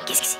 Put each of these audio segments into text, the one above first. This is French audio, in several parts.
Qu'est-ce que c'est?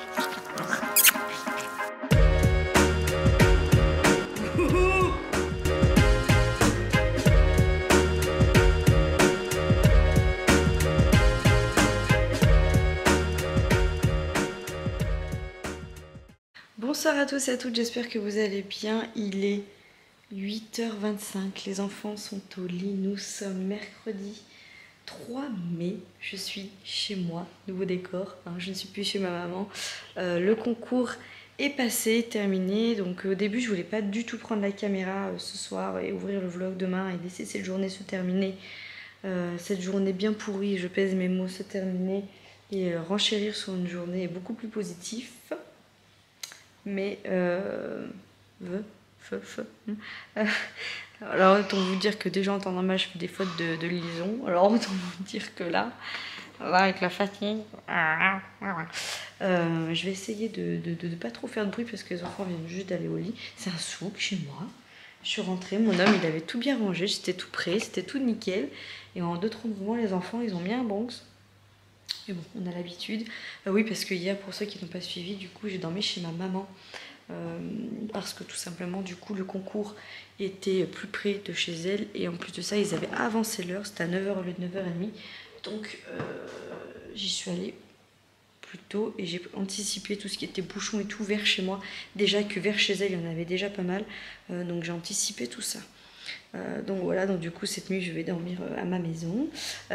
Bonsoir à tous et à toutes, j'espère que vous allez bien. Il est 8h25, les enfants sont au lit, nous sommes mercredi 3 mai, je suis chez moi, nouveau décor, hein, je ne suis plus chez ma maman. Le concours est passé, terminé, donc au début je voulais pas du tout prendre la caméra ce soir et ouvrir le vlog demain et laisser cette journée se terminer. Cette journée bien pourrie, je pèse mes mots, se terminer et renchérir sur une journée beaucoup plus positive. Mais alors autant vous dire que déjà en temps normal je fais des fautes de liaison. Alors autant vous dire que là avec la fatigue, je vais essayer de pas trop faire de bruit parce que les enfants viennent juste d'aller au lit. C'est un souk chez moi. Je suis rentrée, mon homme il avait tout bien rangé, j'étais tout prêt, c'était tout nickel. Et en 2-3 mouvements les enfants ils ont mis un Bronx. Mais bon, on a l'habitude. Oui, parce que hier, pour ceux qui n'ont pas suivi, du coup, j'ai dormi chez ma maman. Parce que tout simplement, du coup, le concours était plus près de chez elle. Et en plus de ça, ils avaient avancé l'heure. C'était à 9h au lieu de 9h30. Donc, j'y suis allée plus tôt. Et j'ai anticipé tout ce qui était bouchon et tout vers chez moi. Déjà que vers chez elle, il y en avait déjà pas mal. Donc, j'ai anticipé tout ça. Donc voilà, donc du coup cette nuit je vais dormir à ma maison.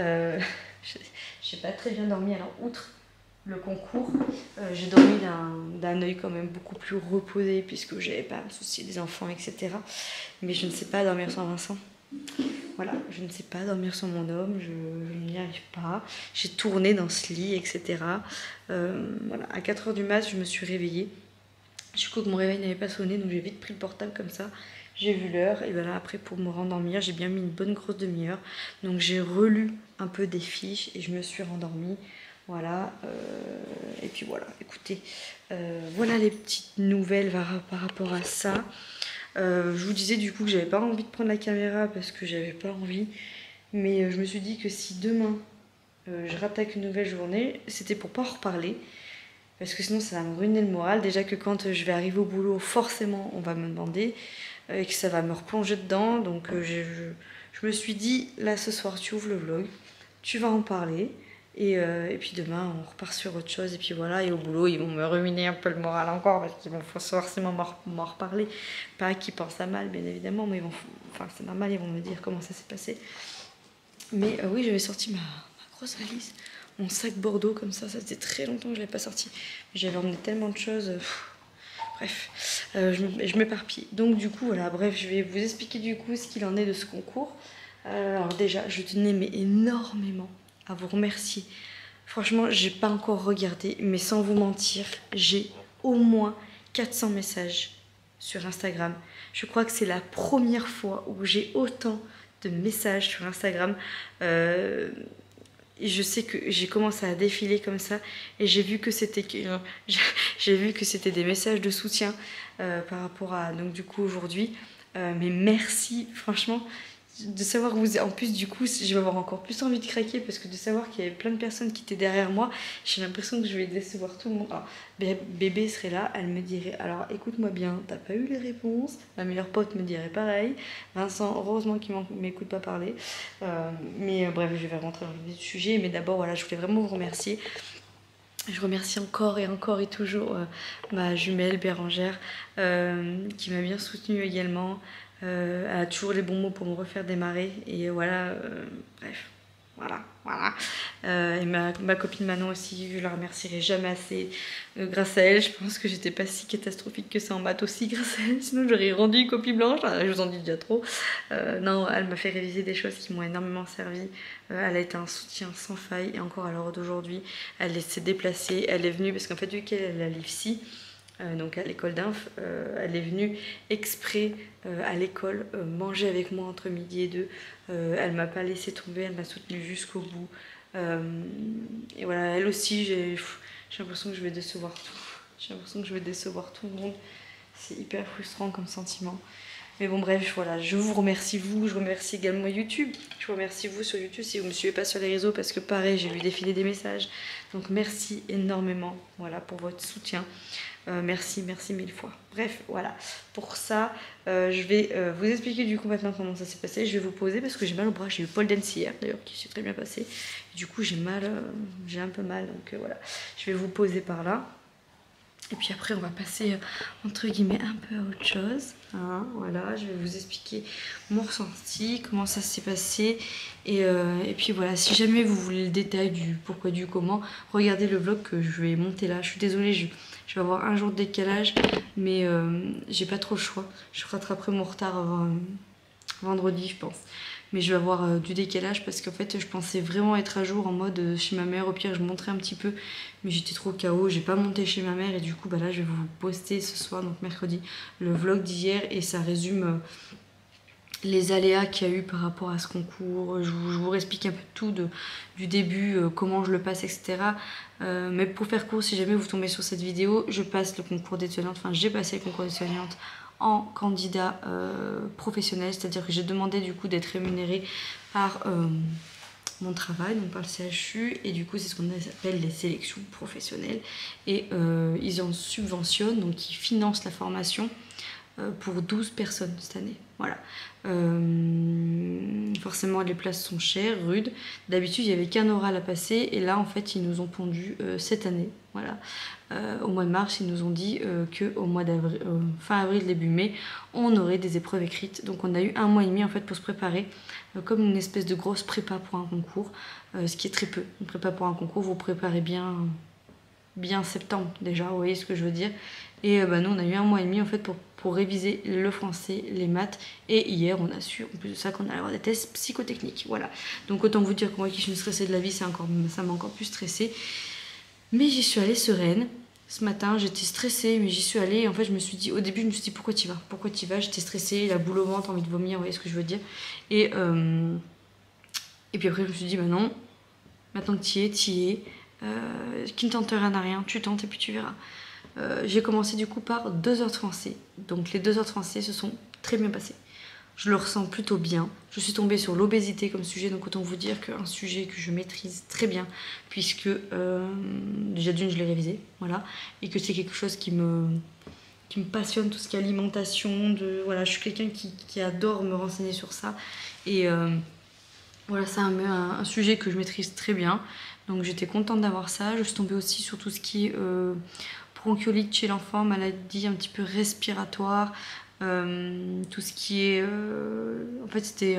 J'ai pas très bien dormi, alors outre le concours, j'ai dormi d'un œil quand même beaucoup plus reposé puisque j'avais pas à me soucier des enfants, etc. Mais je ne sais pas dormir sans Vincent. Voilà, je ne sais pas dormir sans mon homme, je n'y arrive pas. J'ai tourné dans ce lit, etc. Voilà, à 4h du mat, je me suis réveillée. Du coup, que mon réveil n'avait pas sonné, donc j'ai vite pris le portable comme ça. J'ai vu l'heure, et voilà, après pour me rendormir, j'ai bien mis une bonne grosse demi-heure. Donc j'ai relu un peu des fiches et je me suis rendormie. Voilà, et puis voilà, écoutez, voilà les petites nouvelles par rapport à ça. Je vous disais du coup que j'avais pas envie de prendre la caméra parce que j'avais pas envie. Mais je me suis dit que si demain je rattaque une nouvelle journée, c'était pour pas en reparler. Parce que sinon ça va me ruiner le moral. Déjà que quand je vais arriver au boulot, forcément on va me demander et que ça va me replonger dedans. Donc je me suis dit, là ce soir tu ouvres le vlog, tu vas en parler. Et puis demain on repart sur autre chose. Et puis voilà, et au boulot ils vont me ruiner un peu le moral encore parce qu'ils vont forcément m'en reparler. Pas qu'ils pensent à mal bien évidemment, mais ils vont, enfin c'est normal, ils vont me dire comment ça s'est passé. Mais oui, j'avais sorti ma grosse valise, mon sac Bordeaux comme ça faisait très longtemps que je ne l'avais pas sorti. J'avais emmené tellement de choses, bref, je m'éparpille. Donc du coup, voilà, bref, je vais vous expliquer du coup ce qu'il en est de ce concours. Alors déjà, je tenais mais énormément à vous remercier. Franchement, j'ai pas encore regardé, mais sans vous mentir, j'ai au moins 400 messages sur Instagram. Je crois que c'est la première fois où j'ai autant de messages sur Instagram. Et je sais que j'ai commencé à défiler comme ça et j'ai vu que c'était des messages de soutien par rapport à donc du coup aujourd'hui. Mais merci, franchement, de savoir que vous... En plus, du coup, je vais avoir encore plus envie de craquer parce que de savoir qu'il y avait plein de personnes qui étaient derrière moi, j'ai l'impression que je vais décevoir tout le monde. Alors, bébé serait là, elle me dirait, alors écoute-moi bien, t'as pas eu les réponses. Ma meilleure pote me dirait pareil. Vincent, heureusement qu'il m'écoute pas parler. Mais bref, je vais rentrer dans le vif du sujet. Mais d'abord, voilà, je voulais vraiment vous remercier. Je remercie encore et toujours ma jumelle Bérangère qui m'a bien soutenue également. Elle a toujours les bons mots pour me refaire démarrer. Et voilà, bref, voilà. Et ma copine Manon aussi, je la remercierai jamais assez. Grâce à elle, je pense que j'étais pas si catastrophique que ça en maths aussi grâce à elle. Sinon, j'aurais rendu une copie blanche. Je vous en dis déjà trop. Non, elle m'a fait réviser des choses qui m'ont énormément servi. Elle a été un soutien sans faille. Et encore à l'heure d'aujourd'hui, elle s'est déplacée. Elle est venue, parce qu'en fait, vu qu'elle a l'IFSI, donc à l'école d'inf, elle est venue exprès à l'école manger avec moi entre midi et 2. Elle m'a pas laissé tomber, elle m'a soutenue jusqu'au bout. Et voilà, elle aussi, j'ai l'impression que je vais décevoir tout. J'ai l'impression que je vais décevoir tout le monde. C'est hyper frustrant comme sentiment. Mais bon bref, voilà, je vous remercie vous, je remercie également YouTube. Je vous remercie vous sur YouTube si vous me suivez pas sur les réseaux parce que pareil, j'ai vu défiler des messages. Donc merci énormément, voilà, pour votre soutien. Merci mille fois. Bref, voilà. Pour ça, je vais vous expliquer du coup maintenant comment ça s'est passé. Je vais vous poser parce que j'ai mal au bras. J'ai eu pole dance hier d'ailleurs qui s'est très bien passé. Et du coup, j'ai un peu mal. Donc voilà, je vais vous poser par là. Et puis après, on va passer, entre guillemets, un peu à autre chose. Hein, voilà, je vais vous expliquer mon ressenti, comment ça s'est passé. Et puis voilà, si jamais vous voulez le détail du pourquoi, du comment, regardez le vlog que je vais monter là. Je suis désolée, je vais avoir un jour de décalage, mais j'ai pas trop le choix. Je rattraperai mon retard avant vendredi, je pense. Mais je vais avoir du décalage parce qu'en fait je pensais vraiment être à jour en mode chez ma mère. Au pire je montrais un petit peu, mais j'étais trop KO, j'ai pas monté chez ma mère. Et du coup bah là je vais vous poster ce soir, donc mercredi, le vlog d'hier. Et ça résume les aléas qu'il y a eu par rapport à ce concours. Je vous explique un peu tout du début, comment je le passe, etc. Mais pour faire court, si jamais vous tombez sur cette vidéo, je passe le concours d'étudiante, enfin j'ai passé le concours d'étudiante en candidat professionnel, c'est-à-dire que j'ai demandé du coup d'être rémunérée par mon travail, donc par le CHU, et du coup c'est ce qu'on appelle les sélections professionnelles. Et ils en subventionnent, donc ils financent la formation pour 12 personnes cette année. Voilà. Forcément les places sont chères, rudes. D'habitude il n'y avait qu'un oral à passer et là en fait ils nous ont pondu cette année. Voilà. Au mois de mars ils nous ont dit qu'au mois d'avril, fin avril, début mai, on aurait des épreuves écrites. Donc on a eu un mois et demi en fait pour se préparer, comme une espèce de grosse prépa pour un concours, ce qui est très peu. Une prépa pour un concours, vous préparez bien septembre déjà, vous voyez ce que je veux dire. Et nous on a eu un mois et demi en fait pour réviser le français, les maths. Et hier on a su en plus de ça qu'on allait avoir des tests psychotechniques. Voilà. Donc autant vous dire que moi qui suis stressée de la vie, ça m'a encore plus stressée. Mais j'y suis allée sereine. Ce matin j'étais stressée mais j'y suis allée. Et en fait je me suis dit, au début je me suis dit pourquoi tu vas, j'étais stressée, la boule au ventre, envie de vomir, vous voyez ce que je veux dire. Et puis après je me suis dit bah non, maintenant que tu y es. Qui ne tente rien à rien, tu tentes et puis tu verras. J'ai commencé du coup par 2 heures de français. Donc les 2 heures de français se sont très bien passées. Je le ressens plutôt bien. Je suis tombée sur l'obésité comme sujet, donc autant vous dire qu'un sujet que je maîtrise très bien, puisque déjà d'une je l'ai révisé, voilà, et que c'est quelque chose qui me passionne, tout ce qui est alimentation, voilà, je suis quelqu'un qui adore me renseigner sur ça. Et voilà, c'est un sujet que je maîtrise très bien. Donc j'étais contente d'avoir ça. Je suis tombée aussi sur tout ce qui est bronchiolite chez l'enfant, maladie un petit peu respiratoire, tout ce qui est... en fait c'était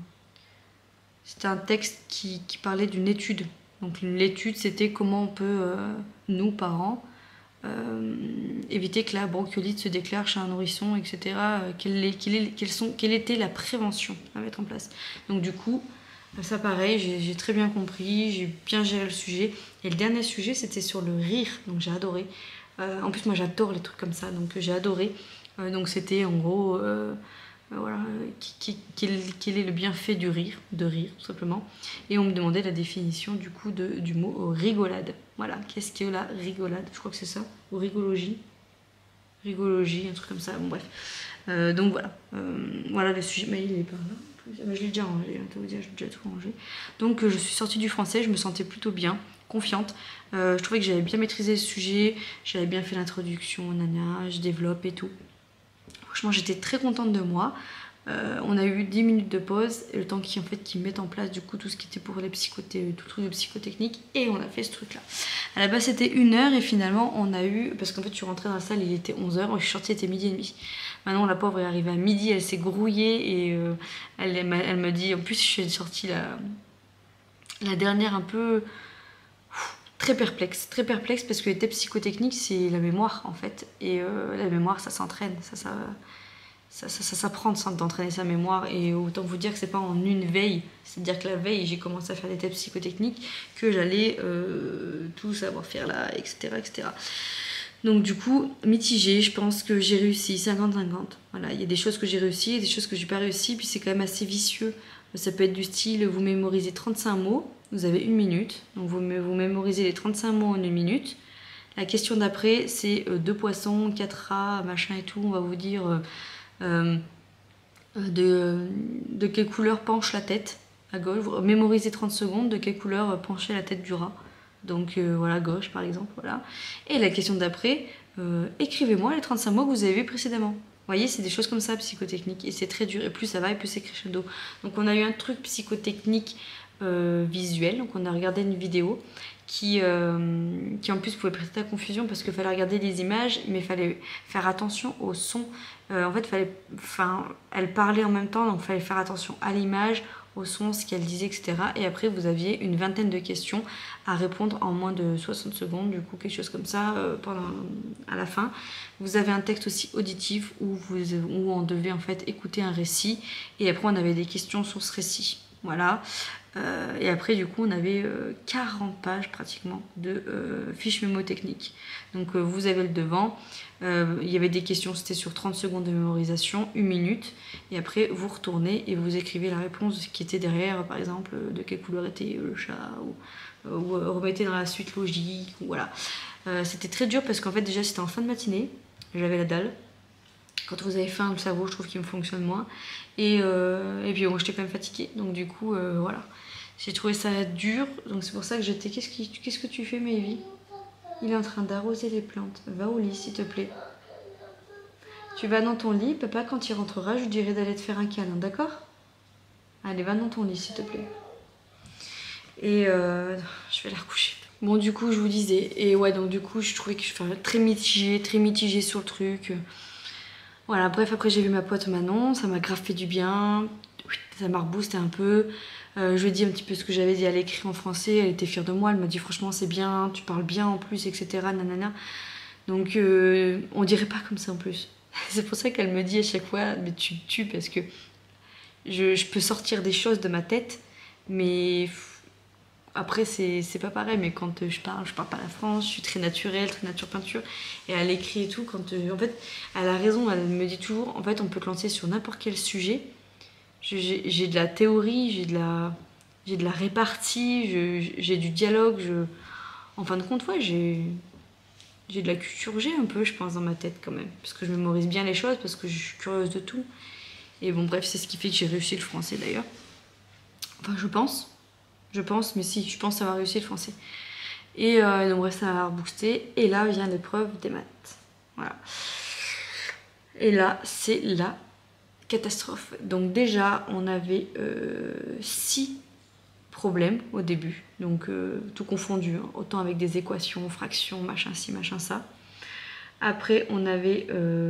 un texte qui parlait d'une étude. Donc l'étude c'était comment on peut, nous parents, éviter que la bronchiolite se déclare chez un nourrisson, etc. Quelle était la prévention à mettre en place. Donc du coup... Ça pareil, j'ai très bien compris, j'ai bien géré le sujet. Et le dernier sujet, c'était sur le rire, donc j'ai adoré. En plus, moi j'adore les trucs comme ça, donc j'ai adoré. Donc c'était en gros, voilà, quel est le bienfait de rire, tout simplement. Et on me demandait la définition du coup du mot rigolade. Voilà, qu'est-ce que la rigolade? Je crois que c'est ça, ou rigologie, un truc comme ça, bon bref. Donc voilà, voilà le sujet, mais il est par là. Je l'ai déjà rangé, j'ai déjà tout rangé. Donc je suis sortie du français, je me sentais plutôt bien, confiante. Je trouvais que j'avais bien maîtrisé le sujet, j'avais bien fait l'introduction, nana, je développe et tout. Franchement, j'étais très contente de moi. On a eu 10 minutes de pause, et le temps qu'ils mettent en place du coup tout ce qui était pour les tout truc de psychotechnique, et on a fait ce truc là. À la base c'était 1 heure et finalement on a eu, parce qu'en fait je suis rentrée dans la salle, il était 11h, je suis sortie, il était 12h30. Maintenant la pauvre est arrivée à midi, elle s'est grouillée et elle me dit, en plus je suis sortie la dernière un peu très perplexe parce que les tests psychotechniques c'est la mémoire en fait, et la mémoire ça s'entraîne, ça s'apprend d'entraîner sa mémoire. Et autant vous dire que c'est pas en une veille, c'est-à-dire que la veille j'ai commencé à faire des tests psychotechniques que j'allais tout savoir faire là, etc. Donc du coup, mitigé, je pense que j'ai réussi 50-50. Voilà, il y a des choses que j'ai réussi et des choses que j'ai pas réussi, puis c'est quand même assez vicieux. Ça peut être du style, vous mémorisez 35 mots, vous avez 1 minute, donc vous mémorisez les 35 mots en 1 minute. La question d'après, c'est 2 poissons, 4 rats, machin et tout, on va vous dire... de quelle couleur penche la tête à gauche. Mémorisez 30 secondes de quelle couleur penchait la tête du rat. Donc voilà, gauche par exemple. Voilà. Et la question d'après, écrivez-moi les 35 mots que vous avez vus précédemment. Vous voyez, c'est des choses comme ça, psychotechniques. Et c'est très dur. Et plus ça va, et plus c'est crescendo. Donc on a eu un truc psychotechnique visuel. Donc on a regardé une vidéo qui en plus pouvait prêter à confusion parce qu'il fallait regarder les images, mais il fallait faire attention au son. En fait, elle parlait en même temps, donc il fallait faire attention à l'image, au son, ce qu'elle disait, etc. Et après, vous aviez une vingtaine de questions à répondre en moins de 60 secondes, du coup, quelque chose comme ça, à la fin. Vous avez un texte aussi auditif où on devait en fait écouter un récit, et après, on avait des questions sur ce récit. Voilà. Et après, du coup, on avait 40 pages pratiquement de fiches mémotechniques. Donc, vous avez le devant. Il y avait des questions, c'était sur 30 secondes de mémorisation, 1 minute. Et après, vous retournez et vous écrivez la réponse qui était derrière, par exemple, de quelle couleur était le chat, ou remettez dans la suite logique. Ou voilà. C'était très dur parce qu'en fait, déjà, c'était en fin de matinée. J'avais la dalle. Quand vous avez faim, le cerveau, je trouve qu'il me fonctionne moins. Et puis bon, j'étais quand même fatiguée. Donc du coup, voilà. J'ai trouvé ça dur. Donc c'est pour ça que j'étais... Qu'est-ce que tu fais, Maëvie? Il est en train d'arroser les plantes. Va au lit, s'il te plaît. Tu vas dans ton lit. Papa, quand il rentrera, je lui dirai d'aller te faire un câlin, d'accord? Allez, va dans ton lit, s'il te plaît. Et je vais la recoucher. Bon, du coup, je vous disais. Et ouais, donc du coup, je trouvais que je suis très mitigée sur le truc. Voilà, bref, après j'ai vu ma pote Manon, ça m'a grave fait du bien, ça m'a reboosté un peu. Je lui ai dit un petit peu ce que j'avais dit à l'écrit en français, elle était fière de moi, elle m'a dit franchement c'est bien, tu parles bien en plus, etc. Nanana. Donc on dirait pas comme ça en plus. C'est pour ça qu'elle me dit à chaque fois, mais tu me tues parce que je peux sortir des choses de ma tête, mais après c'est pas pareil. Mais quand je parle pas la France, je suis très naturelle, très nature peinture, et elle écrit et tout. Quand en fait elle a raison, elle me dit toujours en fait on peut te lancer sur n'importe quel sujet. J'ai de la théorie, j'ai de la répartie, j'ai du dialogue, en fin de compte ouais, j'ai de la culture G un peu, je pense, dans ma tête quand même, parce que je mémorise bien les choses, parce que je suis curieuse de tout. Et bon bref, c'est ce qui fait que j'ai réussi le français d'ailleurs. Enfin je pense, mais si, je pense avoir réussi le français. Et donc bref, ça m'a reboosté. Et là vient l'épreuve des maths. Voilà. Et là, c'est la catastrophe. Donc déjà, on avait 6 problèmes au début. Donc tout confondu, hein. Autant avec des équations, fractions, machin ci, machin ça. Après, on avait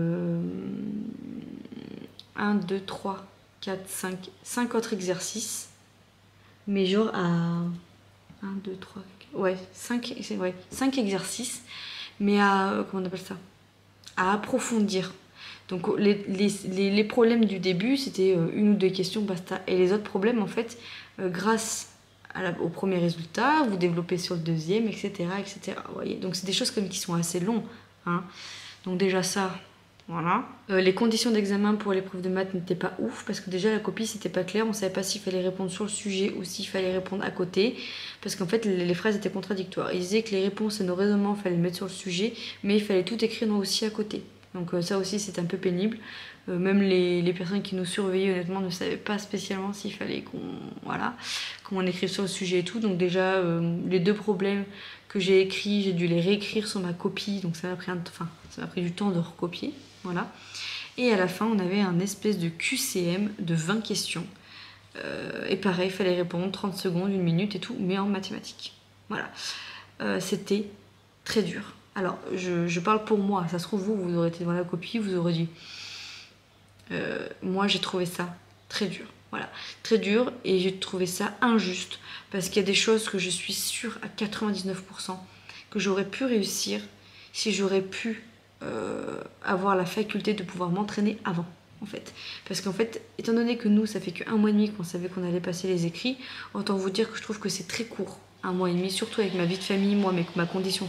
1, 2, 3, 4, 5 autres exercices. Mais genre à 1, 2, 3, ouais, 5, c'est vrai, 5 exercices, mais à, comment on appelle ça? À approfondir. Donc les problèmes du début, c'était 1 ou 2 questions, basta. Et les autres problèmes, en fait, grâce au premier résultat, vous développez sur le deuxième, etc. etc. Vous voyez, donc c'est des choses comme qui sont assez longues. Hein. Donc déjà ça, voilà. Les conditions d'examen pour l'épreuve de maths n'étaient pas ouf parce que déjà la copie c'était pas clair, on savait pas s'il fallait répondre sur le sujet ou s'il fallait répondre à côté parce qu'en fait les phrases étaient contradictoires. Ils disaient que les réponses et nos raisonnements fallait les mettre sur le sujet, mais il fallait tout écrire aussi à côté. Donc ça aussi c'est un peu pénible. Même les personnes qui nous surveillaient honnêtement ne savaient pas spécialement s'il fallait qu'on écrive sur le sujet et tout. Donc déjà les 2 problèmes que j'ai écrits, j'ai dû les réécrire sur ma copie, donc ça m'a pris du temps de recopier. Voilà. Et à la fin, on avait un espèce de QCM de 20 questions. Et pareil, il fallait répondre 30 secondes, 1 minute et tout, mais en mathématiques. Voilà. C'était très dur. Alors, je parle pour moi. Ça se trouve, vous aurez été devant la copie, vous aurez dit... moi, j'ai trouvé ça très dur. Voilà. Très dur et j'ai trouvé ça injuste. Parce qu'il y a des choses que je suis sûre à 99% que j'aurais pu réussir si j'aurais pu... avoir la faculté de pouvoir m'entraîner avant en fait, parce qu'en fait étant donné que nous ça fait que 1 mois et demi qu'on savait qu'on allait passer les écrits, autant vous dire que je trouve que c'est très court 1 mois et demi, surtout avec ma vie de famille, moi ma condition,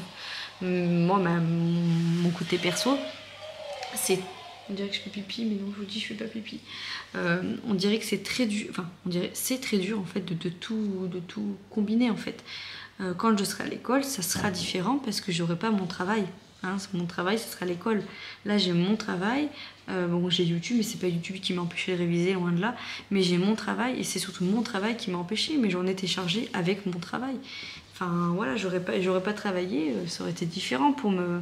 mon côté perso, c'est, on dirait que je fais pipi mais non je vous dis je fais pas pipi, on dirait que c'est très dur, enfin on dirait c'est très dur en fait de tout combiner en fait. Quand je serai à l'école ça sera différent parce que j'aurai pas mon travail. Hein, mon travail, ce sera l'école. Là, j'ai mon travail. Bon, j'ai YouTube, mais c'est pas YouTube qui m'a empêché de réviser, loin de là. Mais j'ai mon travail, et c'est surtout mon travail qui m'a empêché. Mais j'en étais chargée avec mon travail. Enfin, voilà, j'aurais pas travaillé, ça aurait été différent pour me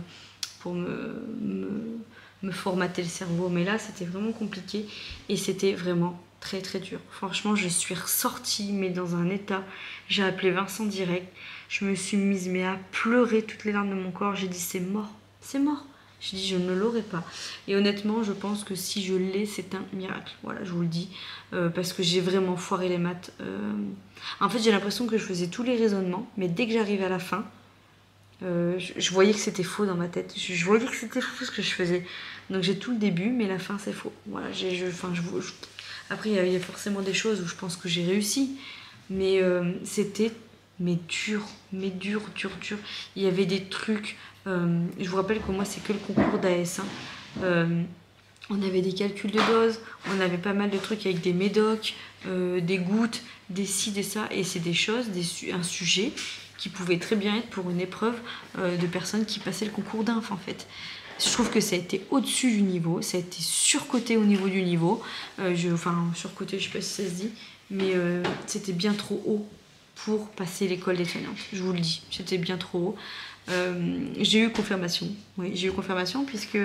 formater le cerveau. Mais là, c'était vraiment compliqué. Et c'était vraiment très, très dur. Franchement, je suis ressortie, mais dans un état. J'ai appelé Vincent direct. Je me suis mise mais à pleurer toutes les larmes de mon corps. J'ai dit c'est mort, c'est mort. J'ai dit je ne l'aurai pas. Et honnêtement, je pense que si je l'ai, c'est un miracle. Voilà, je vous le dis. Parce que j'ai vraiment foiré les maths. En fait, j'ai l'impression que je faisais tous les raisonnements. Mais dès que j'arrivais à la fin, je voyais que c'était faux dans ma tête. Je voyais que c'était faux ce que je faisais. Donc j'ai tout le début, mais la fin c'est faux. Voilà, après, il y a forcément des choses où je pense que j'ai réussi. Mais c'était dur. Il y avait des trucs. Je vous rappelle que moi, c'est que le concours d'AS. On avait des calculs de doses, on avait pas mal de trucs avec des médocs, des gouttes, des ci, des ça. Et c'est des choses, un sujet qui pouvait très bien être pour une épreuve de personnes qui passaient le concours d'inf, en fait. Je trouve que ça a été au-dessus du niveau, ça a été surcoté au niveau du niveau. Surcoté, je sais pas si ça se dit, mais c'était bien trop haut pour passer l'école des soignantes. Je vous le dis, c'était bien trop haut. J'ai eu confirmation. Oui, j'ai eu confirmation puisque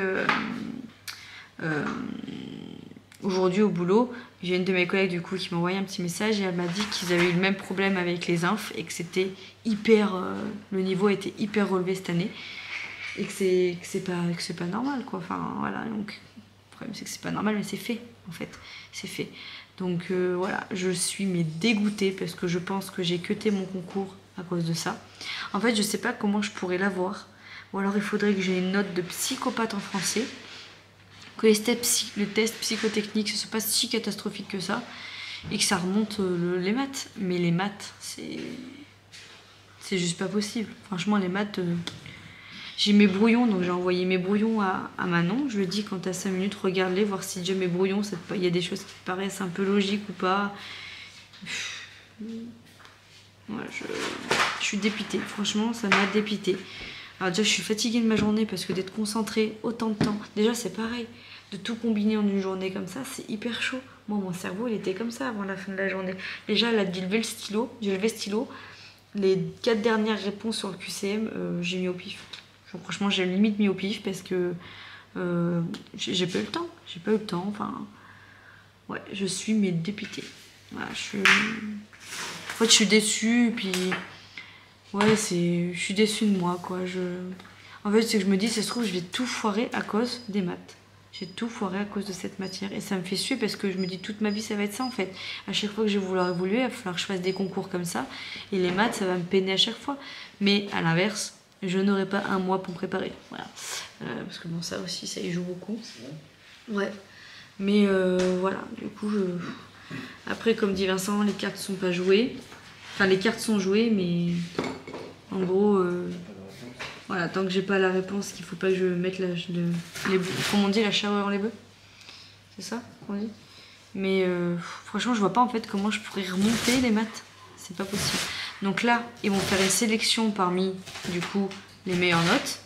aujourd'hui au boulot, j'ai une de mes collègues du coup qui m'a envoyé un petit message et elle m'a dit qu'ils avaient eu le même problème avec les infs et que c'était le niveau était hyper relevé cette année. Et que c'est pas normal, quoi. Enfin, voilà, donc le problème c'est que c'est pas normal, mais c'est fait, en fait, c'est fait. Donc voilà, je suis dégoûtée parce que je pense que j'ai cuté mon concours à cause de ça. En fait, je sais pas comment je pourrais l'avoir, ou alors il faudrait que j'ai une note de psychopathe en français, que le test psychotechnique, ce soit pas si catastrophique que ça, et que ça remonte les maths. Mais les maths, c'est juste pas possible. Franchement, les maths... J'ai mes brouillons, donc j'ai envoyé mes brouillons à Manon. Je lui ai dit quand t'as 5 minutes, regarde-les, voir si déjà mes brouillons, il y a des choses qui te paraissent un peu logiques ou pas. Voilà, je suis dépitée, franchement, ça m'a dépitée. Alors déjà, je suis fatiguée de ma journée parce que d'être concentrée autant de temps, déjà c'est pareil, de tout combiner en une journée comme ça, c'est hyper chaud. Moi, mon cerveau, il était comme ça avant la fin de la journée. Déjà, là, j'ai levé le stylo, les 4 dernières réponses sur le QCM, j'ai mis au pif. Franchement, j'ai limite mis au pif parce que j'ai pas eu le temps. Enfin, ouais, je suis dépitée. Voilà, en fait, je suis déçue, puis ouais, je suis déçue de moi, quoi. En fait, c'est que je me dis, ça se trouve, je vais tout foirer à cause des maths. J'ai tout foiré à cause de cette matière. Et ça me fait suer parce que je me dis, toute ma vie, ça va être ça, en fait. À chaque fois que je vais vouloir évoluer, il va falloir que je fasse des concours comme ça. Et les maths, ça va me peiner à chaque fois. Mais à l'inverse, je n'aurai pas un mois pour me préparer. Voilà. Parce que bon, ça aussi, ça y joue beaucoup. Ouais. Mais voilà, du coup, après, comme dit Vincent, les cartes sont pas jouées. Enfin, les cartes sont jouées, mais en gros, voilà, tant que j'ai pas la réponse, qu'il faut pas que je mette comment on dit, la charrue dans les bœufs. C'est ça qu'on dit. Mais franchement, je vois pas en fait comment je pourrais remonter les maths. C'est pas possible. Donc là, ils vont faire une sélection parmi, du coup, les meilleures notes.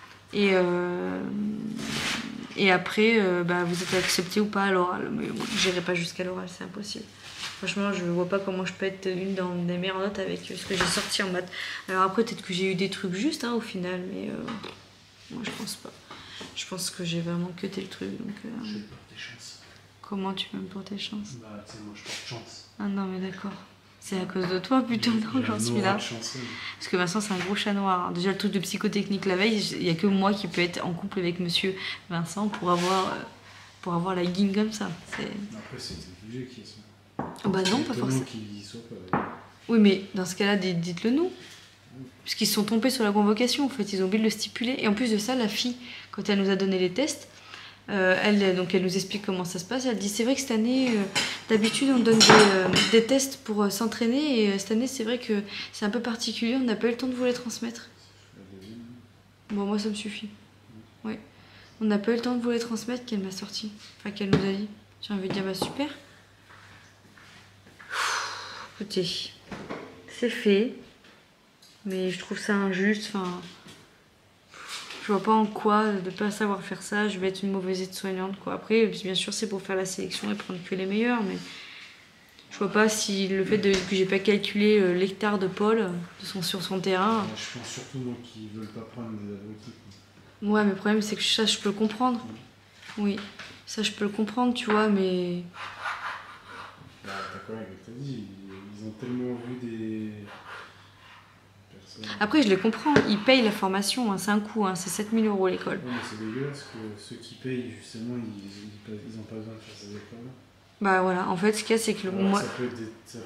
Et après, vous êtes accepté ou pas à l'oral. Mais bon, j'irai pas jusqu'à l'oral, c'est impossible. Franchement, je vois pas comment je peux être une des meilleures notes avec ce que j'ai sorti en maths. Alors après, peut-être que j'ai eu des trucs justes au final, mais moi, je pense pas. Je pense que j'ai vraiment cuté le truc. Donc, je vais porter chance. Comment tu peux me porter chance? Bah, tu sais, moi, je porte chance. Ah non, mais d'accord. C'est à cause de toi plutôt, non, j'en suis là. Parce que Vincent, c'est un gros chat noir. Déjà, le truc de psychotechnique la veille, il n'y a que moi qui peux être en couple avec monsieur Vincent pour avoir la guigne comme ça. Après, c'est le sujet qui est ça. Bah non, pas forcément. Oui, mais dans ce cas-là, dites-le nous. Parce qu'ils se sont trompés sur la convocation, en fait. Ils ont oublié de le stipuler. Et en plus de ça, la fille, quand elle nous a donné les tests, elle nous explique comment ça se passe. Elle dit c'est vrai que cette année, d'habitude on donne des tests pour s'entraîner et cette année c'est vrai que c'est un peu particulier, on n'a pas eu le temps de vous les transmettre. Bon, moi ça me suffit. Oui. On n'a pas eu le temps de vous les transmettre qu'elle m'a sorti. Enfin qu'elle nous a dit. J'ai envie de dire bah super. Écoutez, c'est fait. Mais je trouve ça injuste. Enfin, vois pas en quoi, de pas savoir faire ça, je vais être une mauvaise aide-soignante, quoi. Après, bien sûr, c'est pour faire la sélection et prendre que les meilleurs, mais je vois pas si le fait que j'ai pas calculé l'hectare de Paul sur son terrain. Je pense surtout donc qu'ils veulent pas prendre des abrutis. Ouais, mais le problème, c'est que ça, je peux le comprendre. Oui, ça, je peux le comprendre, tu vois, mais. Bah, t'as quoi avec t'as dit, ils ont tellement vu des personnes. Après, je les comprends, ils payent la formation, hein, c'est un coût, hein, c'est 7 000 € l'école. Ouais, mais c'est dégueulasse que ceux qui payent, justement, ils ont pas besoin de faire ces écoles-là. Bah voilà, en fait, ce qu'il y a, c'est que moi. Ça peut être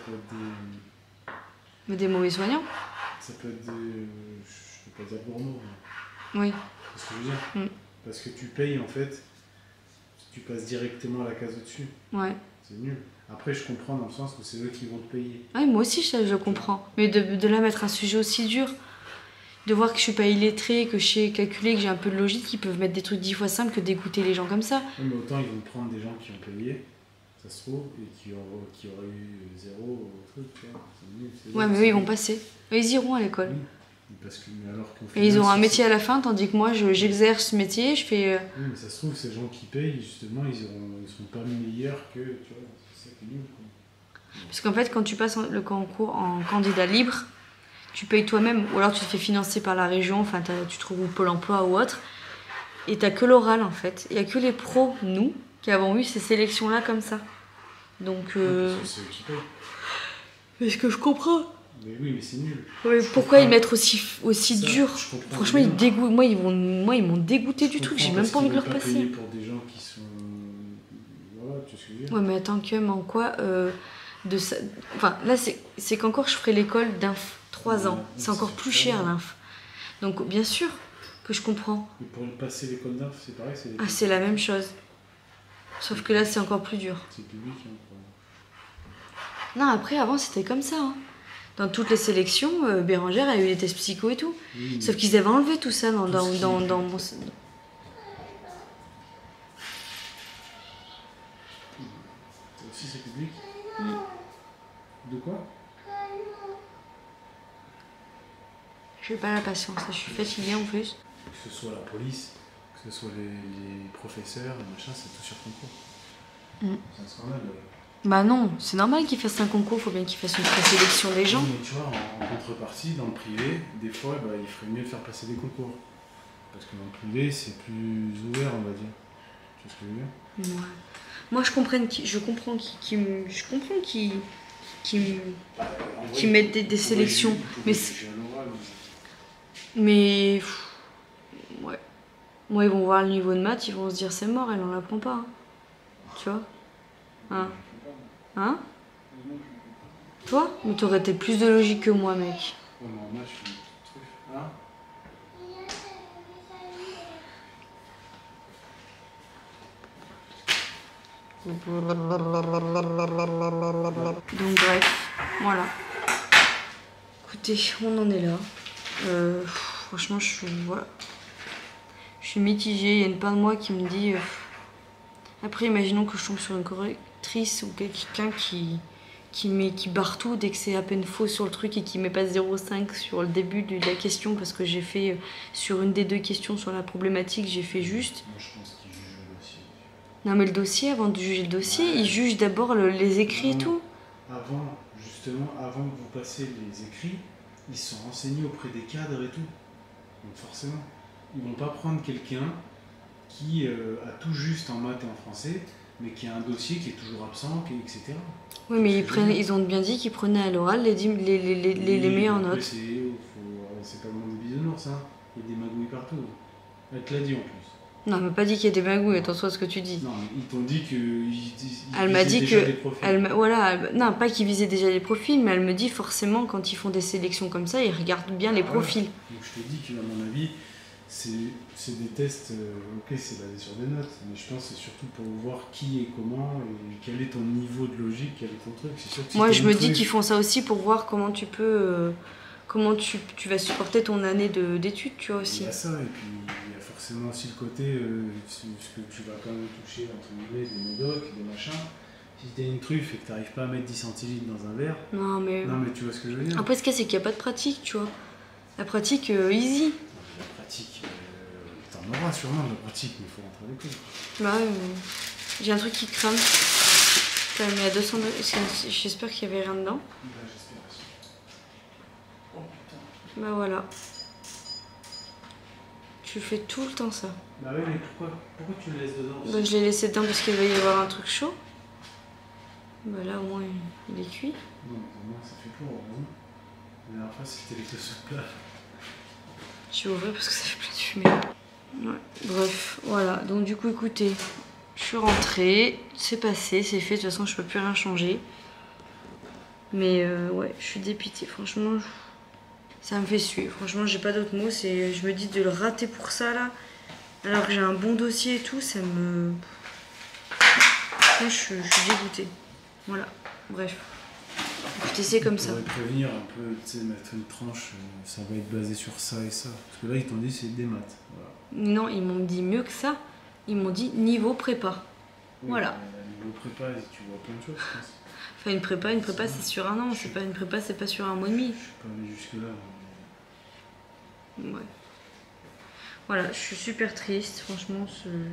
Des mauvais soignants. Ça peut être des. Je peux pas dire gourmands. Oui. C'est ce que je veux dire. Parce que tu payes, en fait, tu passes directement à la case au-dessus. Ouais. C'est nul. Après, je comprends dans le sens où c'est eux qui vont te payer. Ouais, moi aussi, je comprends. Mais de là mettre un sujet aussi dur, de voir que je suis pas illettrée, que je sais calculer, que j'ai un peu de logique, ils peuvent mettre des trucs 10 fois simples que d'écouter les gens comme ça. Ouais, mais autant ils vont prendre des gens qui ont payé, ça se trouve, et qui auraient eu 0 au truc, tu vois. C'est nul. Ouais, mais eux, ils vont passer. Eux, ils iront à l'école. Oui. Parce que, mais alors qu'au Et ils final, auront un métier à la fin, tandis que moi, j'exerce ce métier, je fais. Oui, mais ça se trouve, ces gens qui payent, justement, ils seront pas meilleurs que, tu vois, c'est ça qui est nul, quoi. Parce qu'en fait, quand tu passes le concours en candidat libre, tu payes toi-même, ou alors tu te fais financer par la région, enfin tu trouves Pôle emploi ou autre, et t'as que l'oral en fait. Il n'y a que les pros, nous, qui avons eu ces sélections-là comme ça. Donc. Parce que c'est eux qui payent. Mais ce que je comprends. Mais oui, mais c'est nul. Ouais, pourquoi ils mettent aussi ça, dur? Franchement, ils dégoûtent. Moi, ils m'ont dégoûté du truc, j'ai même pas envie de leur passer. Payer pour des gens qui sont. Voilà, tu vois ce que je veux dire. Ouais, mais attends, en quoi de ça... Enfin, là, c'est qu'encore je ferai l'école d'inf, 3 ans. C'est encore plus cher, l'inf. Donc, bien sûr que je comprends. Mais pour passer l'école d'inf, c'est pareil, Ah, c'est la même chose. Sauf que là, c'est encore plus dur. C'est public, hein, Non, après, avant, c'était comme ça. Hein. Dans toutes les sélections, Bérangère a eu des tests psycho et tout. Oui, sauf qu'ils avaient enlevé tout ça dans mon... Ça aussi, c'est public. De quoi? J'ai pas la patience, je suis fatiguée en plus. Que ce soit la police, que ce soit les professeurs, machin, c'est tout sur concours. C'est un scandale. Bah non, c'est normal qu'ils fassent un concours, faut bien qu'ils fassent une présélection des gens. Oui, mais tu vois, en contrepartie, dans le privé, des fois, bah, il ferait mieux de faire passer des concours. Parce que dans le privé, c'est plus ouvert, on va dire. Tu vois ce que je veux dire? Ouais. Moi, je comprends qu'ils mettent des sélections. Mais ouais. Moi, ils vont voir le niveau de maths, ils vont se dire c'est mort, elle en apprend pas. Hein. Tu vois? Hein? Toi? Mais t'aurais peut-être plus de logique que moi, mec. Ouais, mais moi, je suis truc. Hein? Donc bref, voilà. Écoutez, on en est là. Franchement, je suis mitigée. Il y a une part de moi qui me dit... Après, imaginons que je tombe sur une correctrice ou quelqu'un qui barre tout dès que c'est à peine faux sur le truc et qui met pas 0,5 sur le début de la question parce que j'ai fait, sur une des 2 questions sur la problématique, j'ai fait juste. Moi, je pense qu'il juge le dossier. Non, mais le dossier, avant de juger le dossier, il juge d'abord les écrits et tout. Avant que vous passiez les écrits, ils se sont renseignés auprès des cadres et tout. Donc forcément, ils vont pas prendre quelqu'un qui a tout juste en maths et en français, mais qui a un dossier qui est toujours absent, etc. Oui, mais ils ont bien dit qu'ils prenaient à l'oral les meilleures notes. C'est pas le monde des bisounours, hein. Il y a des magouilles partout. Elle te l'a dit en plus. Non, elle m'a pas dit qu'il y a des magouilles, attention à ce que tu dis. Non, ils t'ont dit qu'ils elle m'a dit déjà que des profils. Non, pas qu'ils visaient déjà les profils, mais elle me dit forcément quand ils font des sélections comme ça, ils regardent bien les profils. Donc je te dis qu'à mon avis, c'est des tests, ok, c'est basé sur des notes, mais je pense que c'est surtout pour voir qui et comment, et quel est ton niveau de logique, quel est ton truc. C'est sûr que si moi, je me dis qu'ils font ça aussi pour voir comment tu peux... comment tu vas supporter ton année d'études, tu vois, aussi. Il y a ça, et puis il y a forcément aussi le côté, ce que tu vas quand même toucher, entre guillemets, des médocs, des machins. Si t'es une truffe et que t'arrives pas à mettre 10 centilitres dans un verre... Non, mais tu vois ce que je veux dire. Après, ce qu'il y a, c'est qu'il n'y a pas de pratique, tu vois. La pratique, easy. La pratique, en aura sûrement de la pratique, mais il faut rentrer à l'école. Bah ouais, mais j'ai un truc qui crame. T'as mis à 200 degrés. J'espère qu'il y avait rien dedans. Bah, j'espère aussi. Oh putain. Bah voilà. Tu fais tout le temps ça. Bah oui, mais pourquoi tu le laisses dedans aussi? Bah je l'ai laissé dedans parce qu'il va y avoir un truc chaud. Bah là au moins il est cuit. Non, mais au moins ça fait pour, heureusement. La dernière fois c'était les sauces plat. Je vais ouvrir parce que ça fait plein de fumée. Ouais. Bref, voilà. Donc du coup écoutez, je suis rentrée, c'est passé, c'est fait, de toute façon je peux plus rien changer. Mais ouais, je suis dépitée, franchement. Ça me fait suer, franchement j'ai pas d'autres mots. Je me dis de le rater pour ça là. Alors que j'ai un bon dossier et tout, ça me... Moi, je suis dégoûtée. Voilà, bref. Écoutez, c'est comme ça. On pourrait prévenir un peu, tu sais, mettre une tranche, ça va être basé sur ça et ça. Parce que là, ils t'ont dit c'est des maths. Voilà. Non, ils m'ont dit mieux que ça. Ils m'ont dit niveau prépa. Oui, voilà. Niveau prépa, tu vois plein de choses, je pense. Enfin, une prépa c'est sur un an. C'est pas une prépa, c'est pas sur un mois et demi. Je suis pas allé jusque-là. Mais... Ouais. Voilà, je suis super triste, franchement.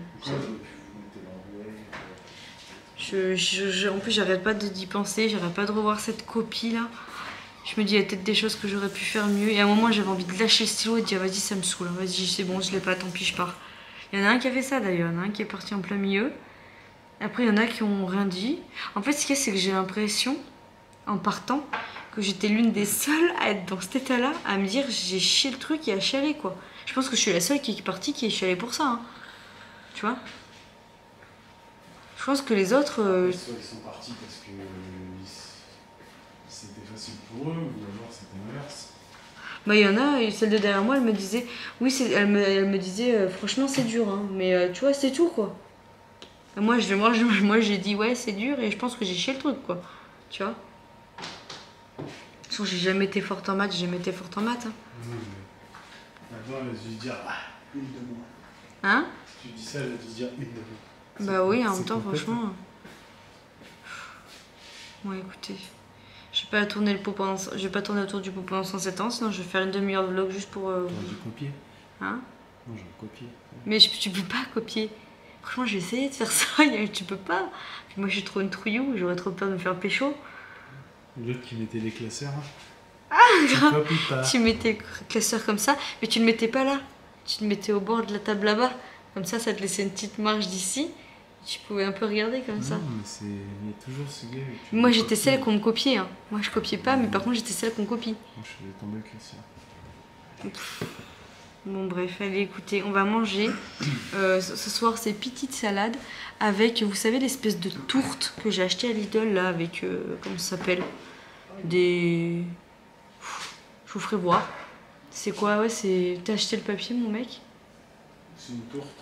En plus, j'arrête pas d'y penser, j'arrête pas de revoir cette copie là. Je me dis, il y a peut-être des choses que j'aurais pu faire mieux. Et à un moment, j'avais envie de lâcher le stylo et de dire, vas-y, ça me saoule. Vas-y, c'est bon, je l'ai pas, tant pis, je pars. Il y en a un qui a fait ça d'ailleurs, il y en a un qui est parti en plein milieu. Après, il y en a qui ont rien dit. En fait, ce qu'il y a, c'est que j'ai l'impression, en partant, que j'étais l'une des seules à être dans cet état-là, à me dire, j'ai chié le truc et à chialer, quoi. Je pense que je suis la seule qui est partie qui est chialée pour ça. Hein. Tu vois? Je pense que les autres. Soit ils sont partis parce que c'était facile pour eux, ou alors c'était l'inverse. Bah, il y en a, celle de derrière moi, elle me disait. Oui, elle me disait, franchement, c'est dur, hein. Mais tu vois, c'est tout, quoi. Et moi, j'ai dit, ouais, c'est dur, et je pense que j'ai chié le truc, quoi. Tu vois? De toute façon, j'ai jamais été forte en maths, j'ai jamais été forte en maths. Hein. Maintenant, elle a dû se dire, une de moi. Hein? Si tu dis ça, elle a dû se dire une de moi. Bah oui, en même temps, franchement. Bon, écoutez. Je vais pas tourner je vais pas tourner autour du pot pendant 107 ans, sinon je vais faire une demi-heure de vlog juste pour. J'ai copié. Hein? Non, j'ai copié. Mais tu peux pas copier. Franchement, j'ai essayé de faire ça, tu peux pas. Puis moi, je suis trop une trouillou, j'aurais trop peur de me faire pécho. L'autre qui mettait les classeurs. Ah, tu copies pas. Tu mettais le classeur comme ça, mais tu le mettais pas là. Tu le mettais au bord de la table là-bas. Comme ça te laissait une petite marge d'ici. Tu pouvais un peu regarder comme ça. Non, mais il y a toujours ce gars. Moi, j'étais celle qu'on me copiait. Hein. Moi, je copiais pas, mais par contre, j'étais celle qu'on copie. Moi, je faisais tomber le classeur. Bon, bref, allez, écoutez, on va manger. Ce soir, c'est petite salade avec, vous savez, l'espèce de tourte que j'ai acheté à Lidl, là, avec, comment ça s'appelle? Je vous ferai voir. C'est quoi? Ouais, c'est... T'as acheté le papier, mon mec? C'est une tourte...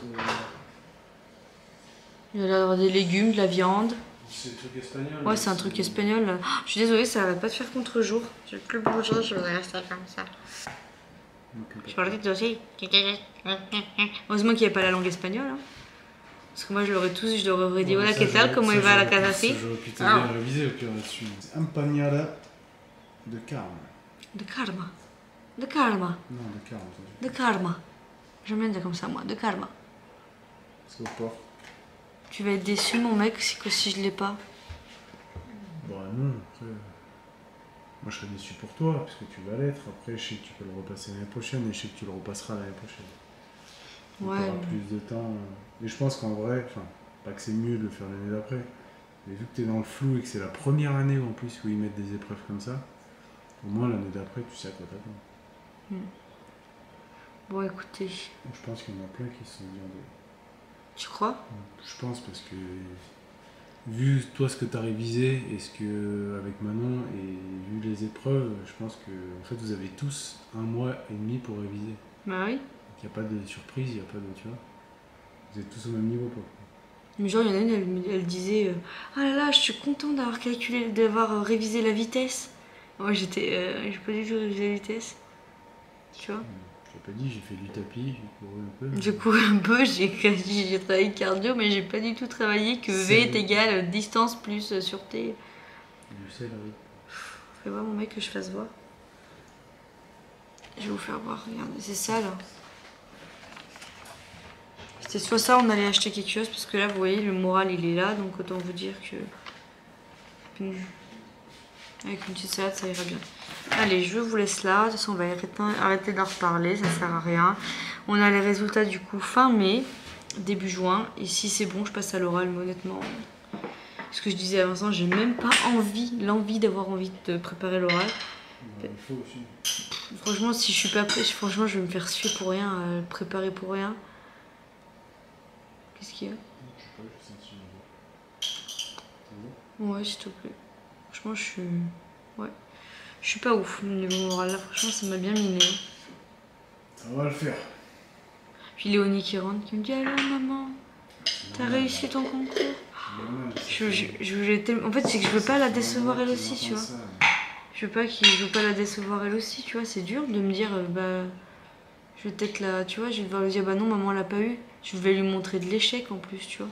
Il y a l'air des légumes, de la viande. C'est un truc espagnol. Ouais, c'est un truc espagnol. Là. Oh, je suis désolée, ça va pas te faire contre-jour. Je vais plus bouger, je vais rester comme ça. Je parle de aussi. Heureusement qu'il n'y avait pas la langue espagnole. Hein. Parce que moi, je l'aurais dit, hola, ¿qué tal? Comment il va la casa así? J'aurais pu te bien réviser au pire là-dessus. Empanada de karma. De karma. De karma. Non, de karma. De karma. J'aime bien dire comme ça, moi. De karma. C'est au porc. Tu vas être déçu, mon mec, si je l'ai pas. Bah non, après... Moi, je serais déçu pour toi, parce que tu vas l'être. Après, je sais que tu peux le repasser l'année prochaine, et je sais que tu le repasseras l'année prochaine. Donc, Ouais. tu auras plus de temps. Et je pense qu'en vrai, enfin, pas que c'est mieux de le faire l'année d'après, mais vu que tu es dans le flou et que c'est la première année en plus où ils mettent des épreuves comme ça, au moins l'année d'après, tu sais à quoi t'attendre. Bon, écoutez. Je pense qu'il y en a plein qui se sont viandés. Tu crois? Je pense parce que vu toi ce que tu as révisé et ce que avec Manon et vu les épreuves, je pense que en fait vous avez tous 1 mois et demi pour réviser. Bah oui. Il n'y a pas de surprise, il n'y a pas de, tu vois. Vous êtes tous au même niveau quoi. Mais genre il y en a une, elle disait ah là là, je suis contente d'avoir révisé la vitesse. Moi j'ai pas du tout révisé la vitesse. Tu vois? Je t'ai pas dit, j'ai fait du tapis, j'ai couru un peu. J'ai couru un peu, j'ai travaillé cardio, mais j'ai pas du tout travaillé que V est égal distance plus sûreté. Du sel, oui. Fais voir mon mec que je fasse voir. Je vais vous faire voir, regardez, c'est ça là. C'est soit ça, on allait acheter quelque chose, parce que là, vous voyez, le moral, il est là, donc autant vous dire que... Avec une petite salade, ça ira bien. Allez, je vous laisse là. De toute façon, on va arrêter d'en reparler, ça sert à rien. On a les résultats du coup fin mai, début juin. Et si c'est bon, je passe à l'oral, mais honnêtement... Ce que je disais à Vincent, j'ai même pas l'envie d'avoir envie de préparer l'oral. Il faut aussi. Franchement, si je suis pas prête, franchement, je vais me faire suer pour rien, préparer pour rien. Qu'est-ce qu'il y a? Je sais pas, je sens si Ouais, s'il te plaît. Franchement, je suis... Ouais. Je suis pas ouf au niveau moral. Là, franchement, ça m'a bien miné. ça va le faire. Puis Léonie qui rentre, qui me dit « Alors, maman, t'as réussi ton concours ?» En fait, c'est que je veux pas la décevoir elle aussi, tu vois. Je veux pas la décevoir elle aussi, tu vois. C'est dur de me dire, bah... Je vais peut-être la... Tu vois, je vais devoir lui dire « Bah non, maman l'a pas eu. » Je vais lui montrer de l'échec, en plus, tu vois.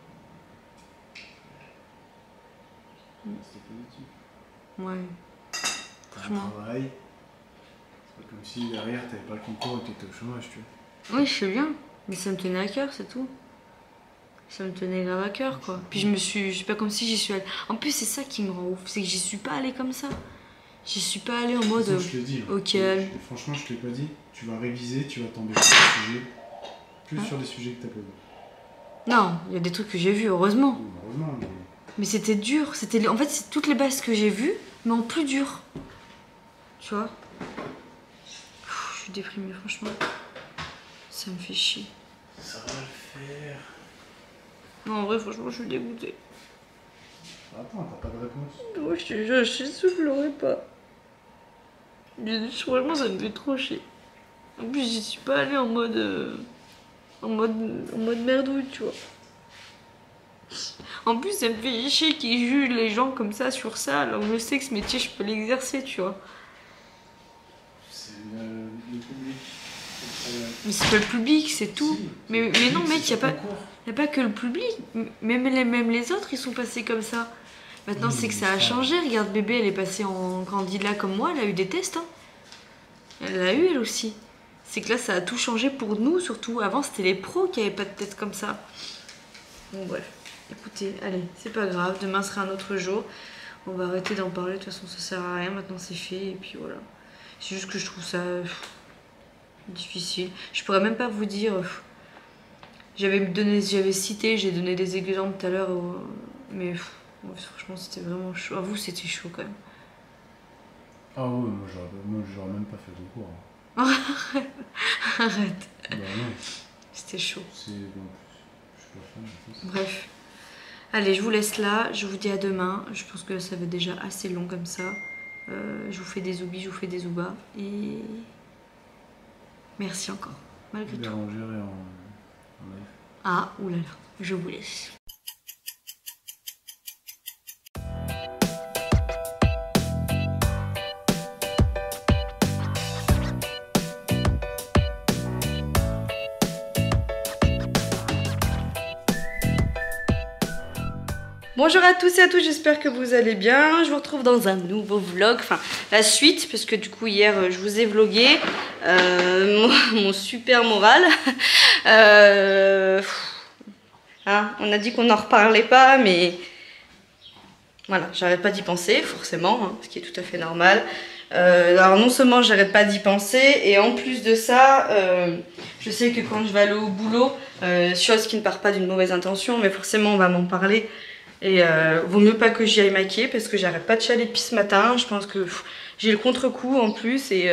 C'était positif. Ouais. T'as un travail. C'est pas comme si derrière t'avais pas le concours et t'étais au chômage, tu vois. Oui, je sais bien. Mais ça me tenait à cœur, c'est tout. Ça me tenait grave à cœur, quoi. Puis je sais pas comme si j'y suis allée. En plus, c'est ça qui me rend ouf, c'est que j'y suis pas allée comme ça. J'y suis pas allée en mode... Je te le dis. Ok. Franchement, je te l'ai pas dit. Tu vas réviser, tu vas tomber sur des sujets. Plus sur des sujets que t'as pas vu. Non, il y a des trucs que j'ai vus, heureusement. Heureusement, Mais c'était dur. En fait, c'est toutes les bases que j'ai vues, mais en plus dur. Tu vois. Je suis déprimée, franchement. Ça me fait chier. Ça va le faire. Non, en vrai, franchement, je suis dégoûtée. Attends, t'as pas de réponse. Moi, je soufflerai pas. Franchement, ça me fait trop chier. En plus, j'y suis pas allée en mode... En mode merdouille, tu vois. En plus, ça me fait chier qu'ils jugent les gens comme ça sur ça, alors je sais que ce métier, je peux l'exercer, tu vois. C'est le public. Mais c'est pas le public, c'est tout. Si, mais non, mec, y a pas que le public. Même les autres, ils sont passés comme ça. Maintenant, c'est que ça a changé. Regarde, bébé, elle est passée en candidat comme moi, elle a eu des tests. Hein. Elle l'a eu, elle aussi. C'est que là, ça a tout changé pour nous, surtout. Avant, c'était les pros qui avaient pas de test comme ça. Bon, bref. Écoutez, allez, c'est pas grave. Demain sera un autre jour. On va arrêter d'en parler. De toute façon, ça sert à rien. Maintenant, c'est fait. Et puis voilà. C'est juste que je trouve ça difficile. Je pourrais même pas vous dire. J'avais cité, j'ai donné des exemples tout à l'heure. Mais franchement, c'était vraiment chaud. À vous, c'était chaud quand même. Ah ouais, moi j'aurais même pas fait de cours. Arrête. Bah non. C'était chaud. C'est bon. Je suis pas fan en plus. Bref. Allez, je vous laisse là. Je vous dis à demain. Je pense que ça va déjà assez long comme ça. Je vous fais des zoubis, je vous fais des zoubas. Et merci encore. Malgré tout. Bérangère et en live. Ah, oulala. Je vous laisse. Bonjour à tous et à toutes, j'espère que vous allez bien. Je vous retrouve dans un nouveau vlog, enfin la suite, parce que du coup hier je vous ai vlogué mon super moral. Hein, on a dit qu'on n'en reparlait pas, mais voilà, j'arrête pas d'y penser, forcément, hein, ce qui est tout à fait normal. Alors non seulement j'arrête pas d'y penser, et en plus de ça, je sais que quand je vais aller au boulot, chose qui ne part pas d'une mauvaise intention, mais forcément on va m'en parler. Et vaut mieux pas que j'y aille maquiller parce que j'arrête pas de chialer depuis ce matin. Je pense que j'ai le contre-coup en plus et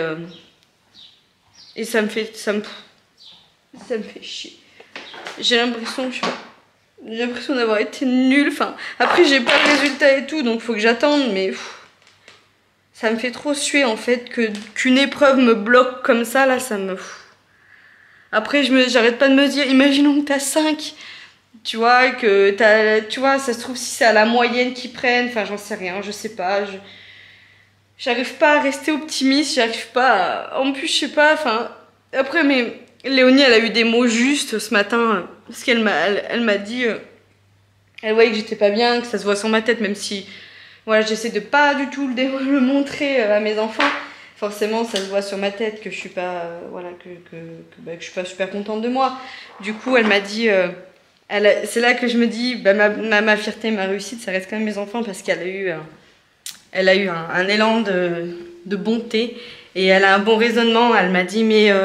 ça me fait chier. J'ai l'impression d'avoir été nulle. Enfin, après j'ai pas le résultat et tout, donc faut que j'attende, mais ça me fait trop suer en fait qu'une épreuve me bloque comme ça là, ça me. Après j'arrête pas de me dire, imaginons que t'as 5. Tu vois, ça se trouve si c'est à la moyenne qu'ils prennent, enfin j'en sais rien, je sais pas, j'arrive pas à rester optimiste, j'arrive pas à... En plus je sais pas, enfin, après mais Léonie elle a eu des mots justes ce matin, parce qu'elle m'a dit, elle voyait que j'étais pas bien, que ça se voit sur ma tête, même si, voilà, j'essaie de pas du tout le montrer à mes enfants, forcément ça se voit sur ma tête que je suis pas voilà que je suis pas super contente de moi. Du coup elle m'a dit c'est là que je me dis bah, ma fierté, ma réussite, ça reste quand même mes enfants, parce qu'elle a eu un élan de bonté et elle a un bon raisonnement. Elle m'a dit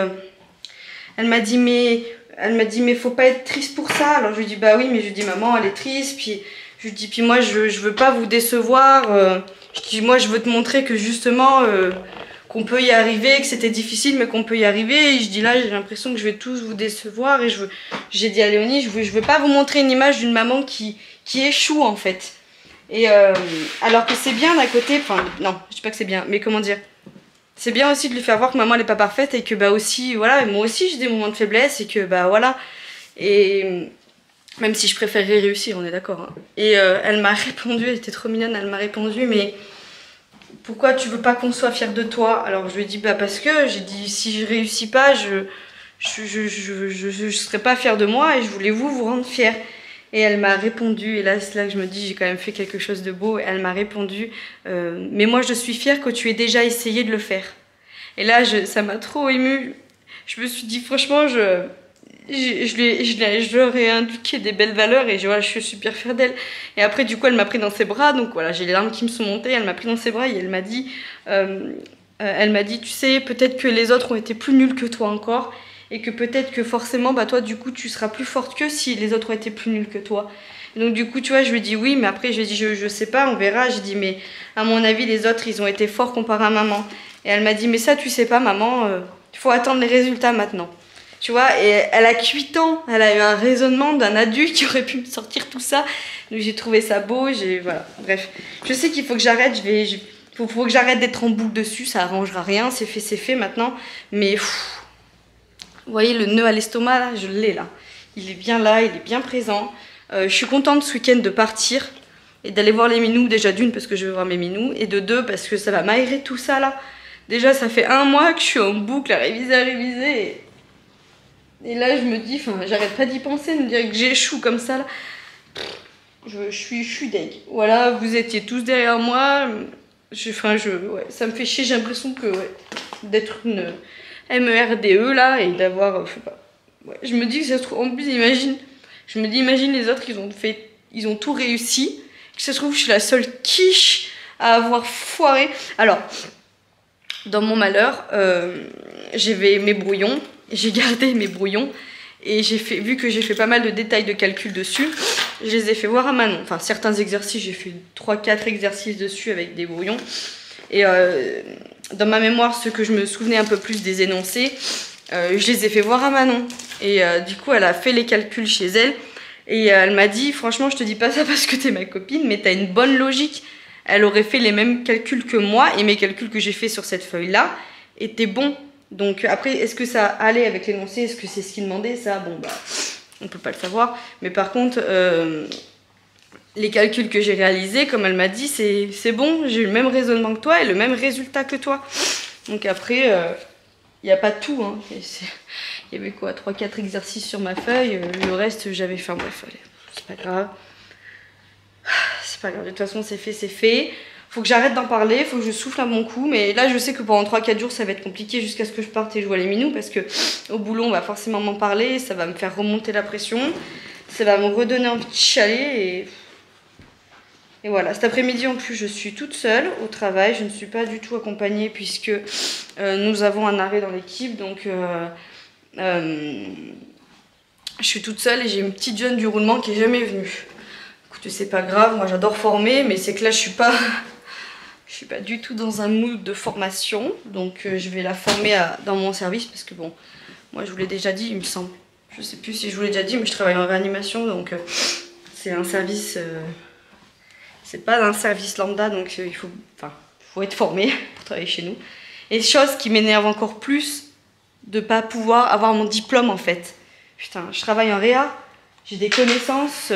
mais faut pas être triste pour ça. Alors je lui dis bah oui, mais je lui dis maman elle est triste, puis je lui dis puis moi je veux pas vous décevoir. Je dis moi je veux te montrer que justement qu'on peut y arriver, que c'était difficile mais qu'on peut y arriver. Et je dis là j'ai l'impression que je vais tous vous décevoir, et j'ai dit à Léonie je veux pas vous montrer une image d'une maman qui échoue en fait. Et alors que c'est bien d'un côté, enfin non je dis pas que c'est bien, mais comment dire, c'est bien aussi de lui faire voir que maman elle est pas parfaite, et que bah aussi voilà, moi aussi j'ai des moments de faiblesse, et que bah voilà, et même si je préférerais réussir, on est d'accord hein. Et elle m'a répondu, elle était trop mignonne, elle m'a répondu mais pourquoi tu veux pas qu'on soit fier de toi? Alors je lui ai dit bah parce que j'ai dit si je réussis pas je serais pas fière de moi, et je voulais vous rendre fière. Et elle m'a répondu, et là c'est là que je me dis j'ai quand même fait quelque chose de beau. Elle m'a répondu mais moi je suis fière que tu aies déjà essayé de le faire. Et là ça m'a trop émue. Je me suis dit franchement je leur ai inculqué des belles valeurs, et voilà, je suis super fière d'elle. Et après du coup elle m'a pris dans ses bras, donc voilà, j'ai les larmes qui me sont montées. Elle m'a pris dans ses bras et elle m'a dit tu sais, peut-être que les autres ont été plus nuls que toi encore, et que peut-être que forcément bah toi du coup tu seras plus forte qu'eux si les autres ont été plus nuls que toi. Et donc du coup tu vois, je lui ai dit oui, mais après je lui ai dit je sais pas, on verra. J'ai dit mais à mon avis les autres ils ont été forts comparé à maman. Et elle m'a dit mais ça tu sais pas maman, il faut attendre les résultats maintenant. Tu vois, et elle a 8 ans, elle a eu un raisonnement d'un adulte qui aurait pu me sortir tout ça. Donc j'ai trouvé ça beau, voilà, bref. Je sais qu'il faut que j'arrête, faut que j'arrête d'être en boucle dessus, ça arrangera rien, c'est fait maintenant. Mais vous voyez le nœud à l'estomac là, je l'ai là. Il est bien là, il est bien présent. Je suis contente ce week-end de partir et d'aller voir les minous, déjà d'une parce que je veux voir mes minous, et de deux parce que ça va m'aérer tout ça là. Déjà ça fait 1 mois que je suis en boucle à réviser. Et là, je me dis, enfin, j'arrête pas d'y penser, de me dire que j'échoue comme ça, là. Je suis deg. Voilà, vous étiez tous derrière moi. Ouais, ça me fait chier, j'ai l'impression que, ouais, d'être une MERDE, là, et d'avoir, je sais pas. Ouais, je me dis que ça se trouve, en plus, imagine les autres, ils ont tout réussi. Que ça se trouve, je suis la seule quiche à avoir foiré. Alors, dans mon malheur, j'avais mes brouillons. J'ai gardé mes brouillons, et vu que j'ai fait pas mal de détails de calcul dessus, je les ai fait voir à Manon. Enfin, certains exercices, j'ai fait 3-4 exercices dessus avec des brouillons. Et dans ma mémoire, ceux que je me souvenais un peu plus des énoncés, je les ai fait voir à Manon. Et du coup, elle a fait les calculs chez elle. Et elle m'a dit, franchement, je te dis pas ça parce que t'es ma copine, mais t'as une bonne logique. Elle aurait fait les mêmes calculs que moi, et mes calculs que j'ai fait sur cette feuille-là étaient bons. Donc après, est-ce que ça allait avec l'énoncé? Est-ce que c'est ce qu'il demandait? Ça, bon, bah, on peut pas le savoir. Mais par contre, les calculs que j'ai réalisés, comme elle m'a dit, c'est bon, j'ai eu le même raisonnement que toi et le même résultat que toi. Donc après, il n'y a pas tout. Hein. Il y avait quoi, 3-4 exercices sur ma feuille, le reste, j'avais fait. Bref, allez, c'est pas grave. C'est pas grave, de toute façon, c'est fait. Faut que j'arrête d'en parler, faut que je souffle à mon cou, mais là je sais que pendant 3-4 jours ça va être compliqué jusqu'à ce que je parte et je vois les minous, parce que au boulot on va forcément m'en parler, ça va me faire remonter la pression, ça va me redonner envie de chialer, et voilà. Cet après-midi en plus je suis toute seule au travail, je ne suis pas du tout accompagnée puisque nous avons un arrêt dans l'équipe, donc je suis toute seule et j'ai une petite jeune du roulement qui est jamais venue. Écoute, c'est pas grave, moi j'adore former, mais c'est que là je suis pas du tout dans un mood de formation, donc je vais la former dans mon service, parce que bon, moi je vous l'ai déjà dit, il me semble. Je sais plus si je vous l'ai déjà dit, mais je travaille en réanimation, donc c'est un service, c'est pas un service lambda, donc il faut être formé pour travailler chez nous. Et chose qui m'énerve encore plus, de pas pouvoir avoir mon diplôme en fait. Putain, je travaille en réa, j'ai des connaissances...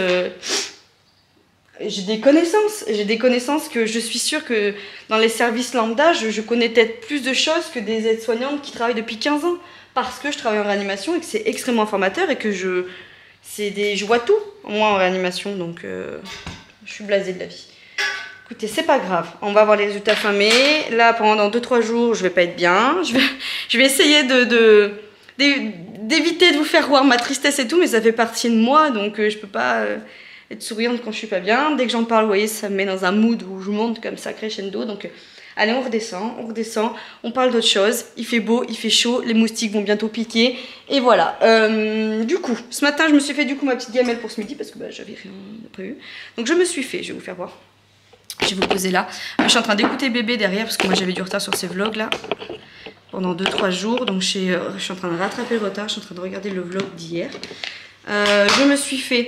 J'ai des connaissances que je suis sûre que dans les services lambda, je connais peut-être plus de choses que des aides-soignantes qui travaillent depuis 15 ans. Parce que je travaille en réanimation et que c'est extrêmement formateur et que je vois tout, moi, en réanimation. Donc, je suis blasée de la vie. Écoutez, c'est pas grave. On va voir les résultats fin mai. Là, pendant 2-3 jours, je vais pas être bien. Je vais essayer d'éviter de vous faire voir ma tristesse et tout, mais ça fait partie de moi, donc je peux pas être souriante quand je suis pas bien. Dès que j'en parle, vous voyez, ça me met dans un mood où je monte comme ça, crescendo. Donc, allez, on redescend, on parle d'autre chose. Il fait beau, il fait chaud, les moustiques vont bientôt piquer. Et voilà. Du coup, ce matin, je me suis fait du coup ma petite gamelle pour ce midi parce que bah, j'avais rien prévu. Donc, je me suis fait, je vais vous faire voir. Je vais vous poser là. Je suis en train d'écouter bébé derrière parce que moi j'avais du retard sur ces vlogs là pendant 2-3 jours. Donc je suis en train de rattraper le retard. Je suis en train de regarder le vlog d'hier. Je me suis fait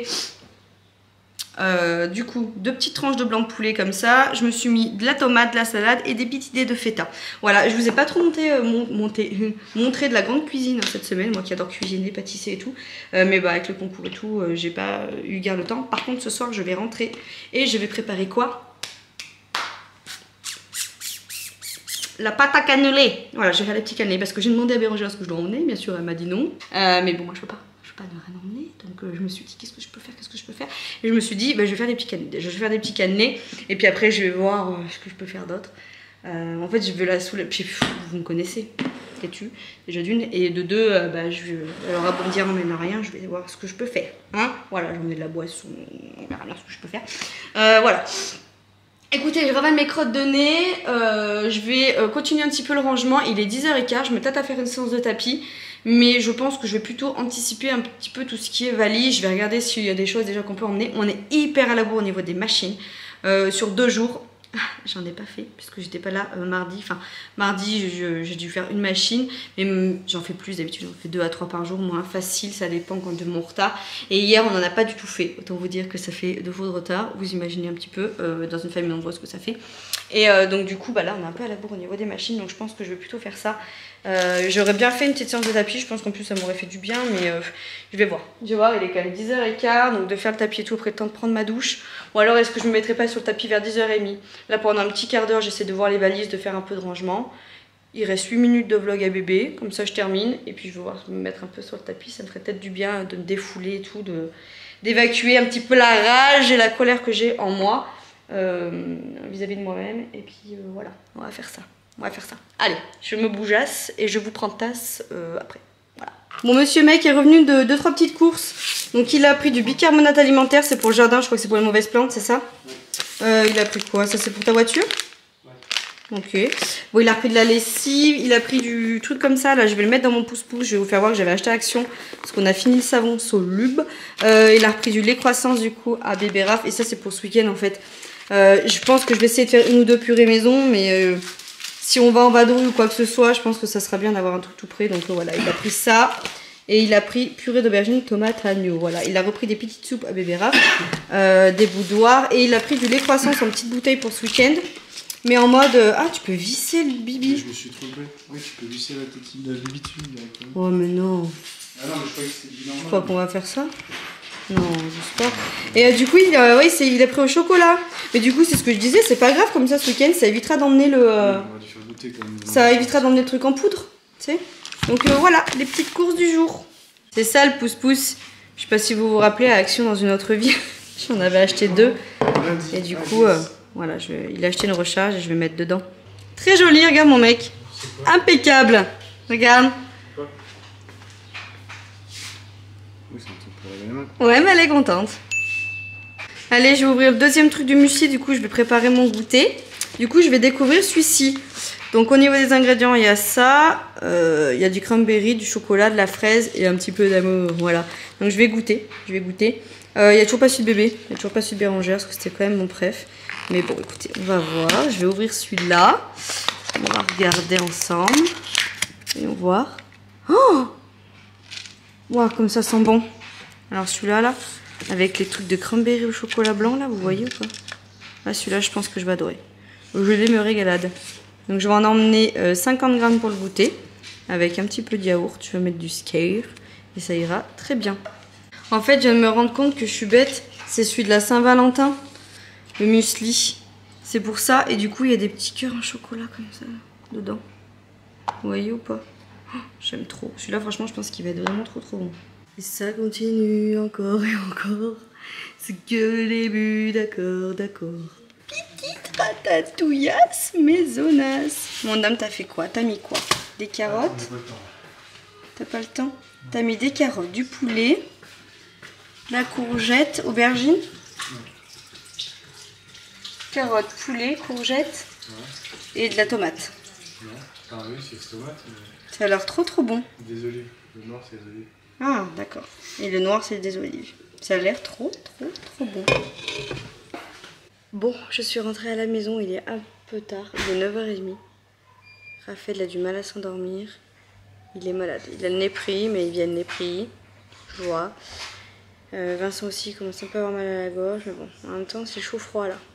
du coup 2 petites tranches de blanc de poulet comme ça. Je me suis mis de la tomate, de la salade et des petites idées de feta. Voilà, je vous ai pas trop montré de la grande cuisine cette semaine. Moi qui adore cuisiner, pâtisser et tout. Mais bah avec le concours et tout, j'ai pas eu guère le temps. Par contre ce soir je vais rentrer et je vais préparer quoi? La pâte à cannelé. Voilà, je vais faire les petits cannelés parce que j'ai demandé à Bérangère ce que je dois emmener. Bien sûr, elle m'a dit non. Mais bon, moi je peux pas ne rien emmener. Donc je me suis dit, qu'est-ce que je peux faire? Et je me suis dit, bah, je vais faire des petits cannelés. Je vais faire des petits cannelés. Et puis après, je vais voir ce que je peux faire d'autre. En fait, je veux la saouler. Puis vous me connaissez. Têtu, déjà d'une. Et de deux, bah, alors à bon dire, n'emmène rien. Je vais voir ce que je peux faire. Hein, voilà, j'en ai de la boisson. On verra bien ce que je peux faire. Voilà. Écoutez, je ravale mes crottes de nez, je vais continuer un petit peu le rangement, il est 10h15, je me tâte à faire une séance de tapis, mais je pense que je vais plutôt anticiper un petit peu tout ce qui est valise, je vais regarder s'il y a des choses déjà qu'on peut emmener. On est hyper à la bourre au niveau des machines, sur 2 jours. J'en ai pas fait puisque j'étais pas là mardi. Enfin, mardi, j'ai dû faire une machine, mais j'en fais plus d'habitude. J'en fais 2 à 3 par jour, moins facile, ça dépend de mon retard. Et hier, on n'en a pas du tout fait. Autant vous dire que ça fait 2 fois de retard. Vous imaginez un petit peu dans une famille nombreuse ce que ça fait. Et donc, du coup, bah là, on est un peu à la bourre au niveau des machines. Donc, je pense que je vais plutôt faire ça. J'aurais bien fait une petite séance de tapis. Je pense qu'en plus, ça m'aurait fait du bien, mais je vais voir. Je vais voir, il est quand même 10h15. Donc, de faire le tapis et tout, après le temps de prendre ma douche. Ou alors, est-ce que je me mettrai pas sur le tapis vers 10h30? Là, pendant un petit quart d'heure, j'essaie de voir les valises, de faire un peu de rangement. Il reste 8 minutes de vlog à bébé, comme ça je termine. Et puis je vais voir me mettre un peu sur le tapis, ça me ferait peut-être du bien de me défouler et tout, d'évacuer un petit peu la rage et la colère que j'ai en moi vis-à-vis de moi-même. Et puis voilà, on va faire ça. Allez, je me bougeasse et je vous prends tasse après. Voilà. Mon monsieur mec est revenu de 2-3 petites courses. Donc il a pris du bicarbonate alimentaire, c'est pour le jardin, je crois que c'est pour les mauvaises plantes, c'est ça? Il a pris quoi? Ça c'est pour ta voiture? Ok. Bon, il a pris de la lessive, il a pris du truc comme ça. Là, je vais le mettre dans mon pouce-pouce. Je vais vous faire voir que j'avais acheté à Action parce qu'on a fini le savon Solube. Il a repris du lait croissance du coup à bébé Raph. Et ça, c'est pour ce week-end en fait. Je pense que je vais essayer de faire 1 ou 2 purées maison. Mais si on va en vadrouille ou quoi que ce soit, je pense que ça sera bien d'avoir un truc tout prêt. Donc voilà, il a pris ça. Et il a pris purée d'aubergine, tomate, agneau. Voilà, il a repris des petites soupes à bébé Raph, des boudoirs. Et il a pris du lait croissance en petite bouteille pour ce week-end. Mais en mode... ah, tu peux visser le bibi. Je me suis trompé. Oui, tu peux visser la tétine de bibi dessus directement. Oh, mais non. Ah non, mais je croyais que c'était du normal. Je crois qu'on va faire ça. Non, j'espère. Et du coup, il a pris au chocolat. Mais du coup, c'est ce que je disais, c'est pas grave, comme ça, ce week-end, ça évitera d'emmener le... On va lui faire goûter quand même. Ça évitera d'emmener le truc en poudre, tu sais. Donc voilà, les petites courses du jour. C'est ça, le pouce-pouce. Je sais pas si vous vous rappelez, à Action, dans une autre vie, j'en avais acheté 2. Et du coup... voilà, il a acheté une recharge et je vais mettre dedans. Très joli, regarde mon mec. Impeccable. Regarde. Quoi? Oui, c'est un truc pour laver les mains. Ouais, mais elle est contente. Allez, je vais ouvrir le deuxième truc du muesli. Du coup, je vais préparer mon goûter. Du coup, je vais découvrir celui-ci. Donc, au niveau des ingrédients, il y a ça. Il y a du cranberry, du chocolat, de la fraise et un petit peu d'amour. Voilà. Donc, je vais goûter. Il n'y a toujours pas celui de bébé. Il n'y a toujours pas celui de Bérangère parce que c'était quand même mon préf. Mais bon, écoutez, on va voir. Je vais ouvrir celui-là. On va regarder ensemble. Et on va voir. Oh! Wow, comme ça sent bon. Alors celui-là, là, avec les trucs de cranberry au chocolat blanc, là, vous voyez ou pas? Là, celui-là, je pense que je vais adorer. Je vais me régalade. Donc, je vais en emmener 50 grammes pour le goûter. Avec un petit peu de yaourt. Je vais mettre du skyr. Et ça ira très bien. En fait, je viens de me rendre compte que je suis bête. C'est celui de la Saint-Valentin. Le muesli, c'est pour ça. Et du coup, il y a des petits cœurs en chocolat comme ça, dedans. Vous voyez ou pas? Oh, j'aime trop. Celui-là, franchement, je pense qu'il va être vraiment trop bon. Et ça continue encore et encore. C'est que le début, d'accord. Petite. Ratatouillas maisonas. Mon homme, t'as fait quoi? T'as mis quoi? Des carottes? T'as pas le temps? T'as mis des carottes, du poulet, la courgette, aubergine. Carottes, poulet, courgette et de la tomate. Non, enfin oui, c'est tomate. Mais... Ça a l'air trop bon. Des olives. Le noir, c'est des olives. Ah, d'accord. Et le noir, c'est des olives. Ça a l'air trop bon. Bon, je suis rentrée à la maison, il est un peu tard, il est 9h30. Raphaël a du mal à s'endormir. Il est malade. Il a le nez pris, mais il vient le nez pris. Je vois. Vincent aussi commence un peu à avoir mal à la gorge, mais bon, en même temps, c'est chaud-froid là.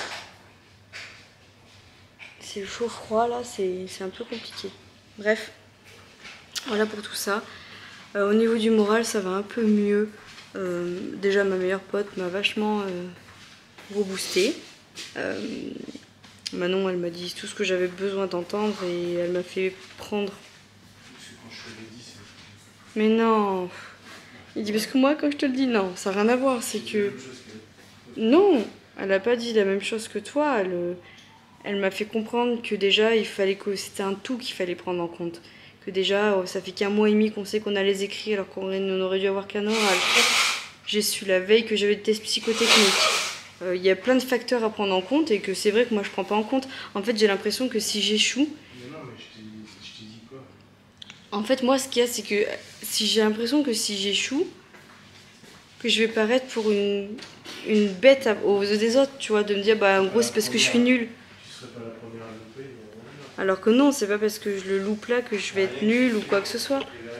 C'est le chaud-froid là, c'est un peu compliqué. Bref, voilà pour tout ça. Au niveau du moral, ça va un peu mieux. Déjà, ma meilleure pote m'a vachement reboosté. Manon, elle m'a dit tout ce que j'avais besoin d'entendre et elle m'a fait prendre. Mais non. Il dit parce que moi, quand je te le dis, non, ça n'a rien à voir. C'est que. Non, elle n'a pas dit la même chose que toi. Elle m'a fait comprendre que déjà, il fallait que c'était un tout qu'il fallait prendre en compte. Que déjà, ça fait qu'un mois et demi qu'on sait qu'on a les écrits alors qu'on aurait dû avoir qu'un oral. J'ai su la veille que j'avais des tests psychotechniques. Il y a plein de facteurs à prendre en compte et que c'est vrai que moi je prends pas en compte. En fait, j'ai l'impression que si j'échoue. Mais non, mais je t'ai dit quoi? En fait, moi, ce qu'il y a, c'est que si j'ai l'impression que si j'échoue, que je vais paraître pour une bête aux yeux des autres, tu vois, de me dire, bah en gros, c'est parce que je suis nulle. Tu serais pas la première à louper. Alors que non, c'est pas parce que je le loupe là que je vais être nulle ou quoi que ce soit.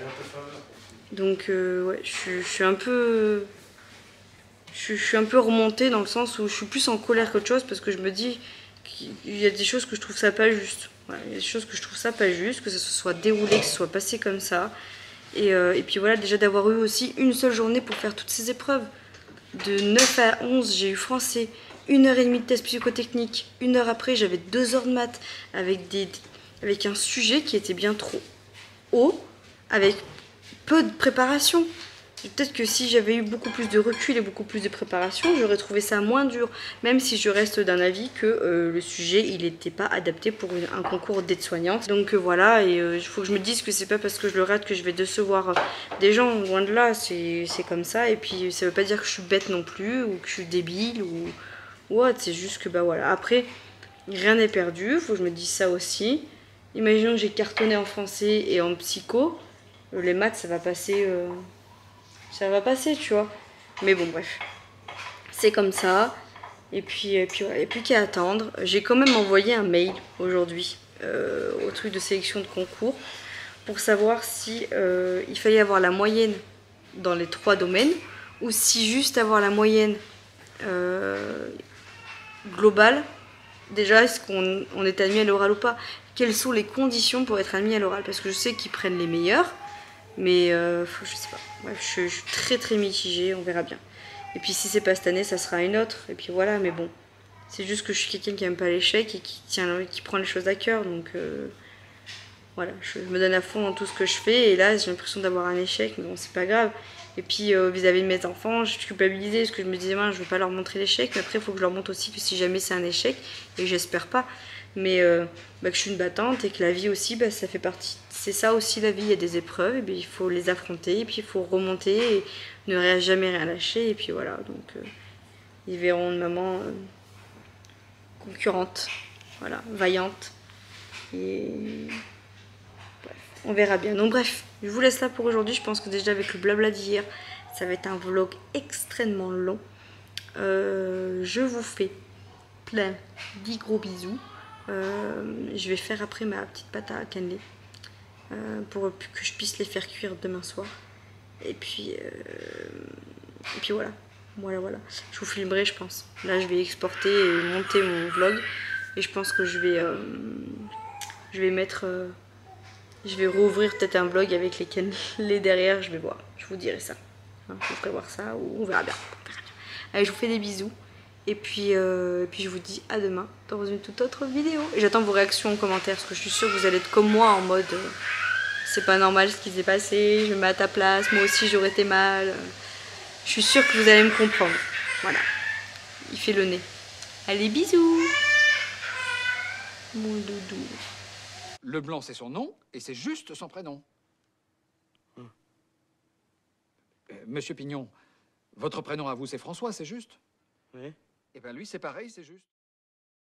Donc, ouais, je suis un peu. Je suis un peu remontée dans le sens où je suis plus en colère qu'autre chose parce que je me dis qu'il y a des choses que je trouve ça pas juste. Voilà, il y a des choses que je trouve ça pas juste, que ça se soit déroulé, que ce soit passé comme ça. Et puis voilà, déjà d'avoir eu aussi une seule journée pour faire toutes ces épreuves. De 9 à 11, j'ai eu français, 1h30 de test psychotechnique. 1 heure après, j'avais 2 heures de maths avec un sujet qui était bien trop haut, avec peu de préparation. Peut-être que si j'avais eu beaucoup plus de recul et beaucoup plus de préparation, j'aurais trouvé ça moins dur. Même si je reste d'un avis que le sujet, il n'était pas adapté pour un concours d'aide-soignante. Donc voilà, et il faut que je me dise que c'est pas parce que je le rate que je vais décevoir des gens. Loin de là, c'est comme ça. Et puis ça veut pas dire que je suis bête non plus, ou que je suis débile, ou autre. C'est juste que bah voilà. Après, rien n'est perdu, faut que je me dise ça aussi. Imaginons que j'ai cartonné en français et en psycho. Les maths, ça va passer... ça va passer, tu vois. Mais bon, bref. C'est comme ça. Et puis voilà, il n'y a plus qu'à attendre. J'ai quand même envoyé un mail aujourd'hui au truc de sélection de concours pour savoir si il fallait avoir la moyenne dans les 3 domaines ou si juste avoir la moyenne globale. Déjà, est-ce qu'on est admis à l'oral ou pas? Quelles sont les conditions pour être admis à l'oral? Parce que je sais qu'ils prennent les meilleurs. Mais je sais pas. Bref, je suis très mitigée, on verra bien. Et puis si c'est pas cette année, ça sera une autre. Et puis voilà, mais bon. C'est juste que je suis quelqu'un qui aime pas l'échec et qui prend les choses à cœur. Donc voilà, je me donne à fond dans tout ce que je fais. Et là, j'ai l'impression d'avoir un échec, mais bon, c'est pas grave. Et puis vis-à-vis de mes enfants, je suis culpabilisée parce que je me disais, je veux pas leur montrer l'échec. Mais après, il faut que je leur montre aussi que si jamais c'est un échec, et j'espère pas, mais que je suis une battante et que la vie aussi, ça fait partie. C'est ça aussi la vie, il y a des épreuves, et bien, il faut les affronter, et puis il faut remonter, et ne jamais rien lâcher, et puis voilà. Donc ils verront une maman concurrente, voilà, vaillante, et bref, on verra bien. Donc bref, je vous laisse là pour aujourd'hui. Je pense que déjà avec le blabla d'hier, ça va être un vlog extrêmement long. Je vous fais plein de gros bisous. Je vais faire après ma petite pâte à cannelé pour que je puisse les faire cuire demain soir. Et puis voilà. Je vous filmerai, je pense. Là, je vais exporter et monter mon vlog. Et je pense que je vais mettre... je vais rouvrir peut-être un vlog avec les cannelés derrière. Je vais voir. Je vous dirai ça. Je vous ferai voir ça ou on verra bien. Allez, je vous fais des bisous. Et puis je vous dis à demain dans une toute autre vidéo. Et j'attends vos réactions en commentaire parce que je suis sûre que vous allez être comme moi en mode c'est pas normal ce qui s'est passé, je me mets à ta place, moi aussi j'aurais été mal. Je suis sûre que vous allez me comprendre. Voilà. Il fait le nez. Allez, bisous! Mon doudou. Leblanc, c'est son nom, et c'est juste son prénom. Monsieur Pignon, votre prénom à vous, c'est François, c'est juste? Oui. Eh bien, lui, c'est pareil, c'est juste.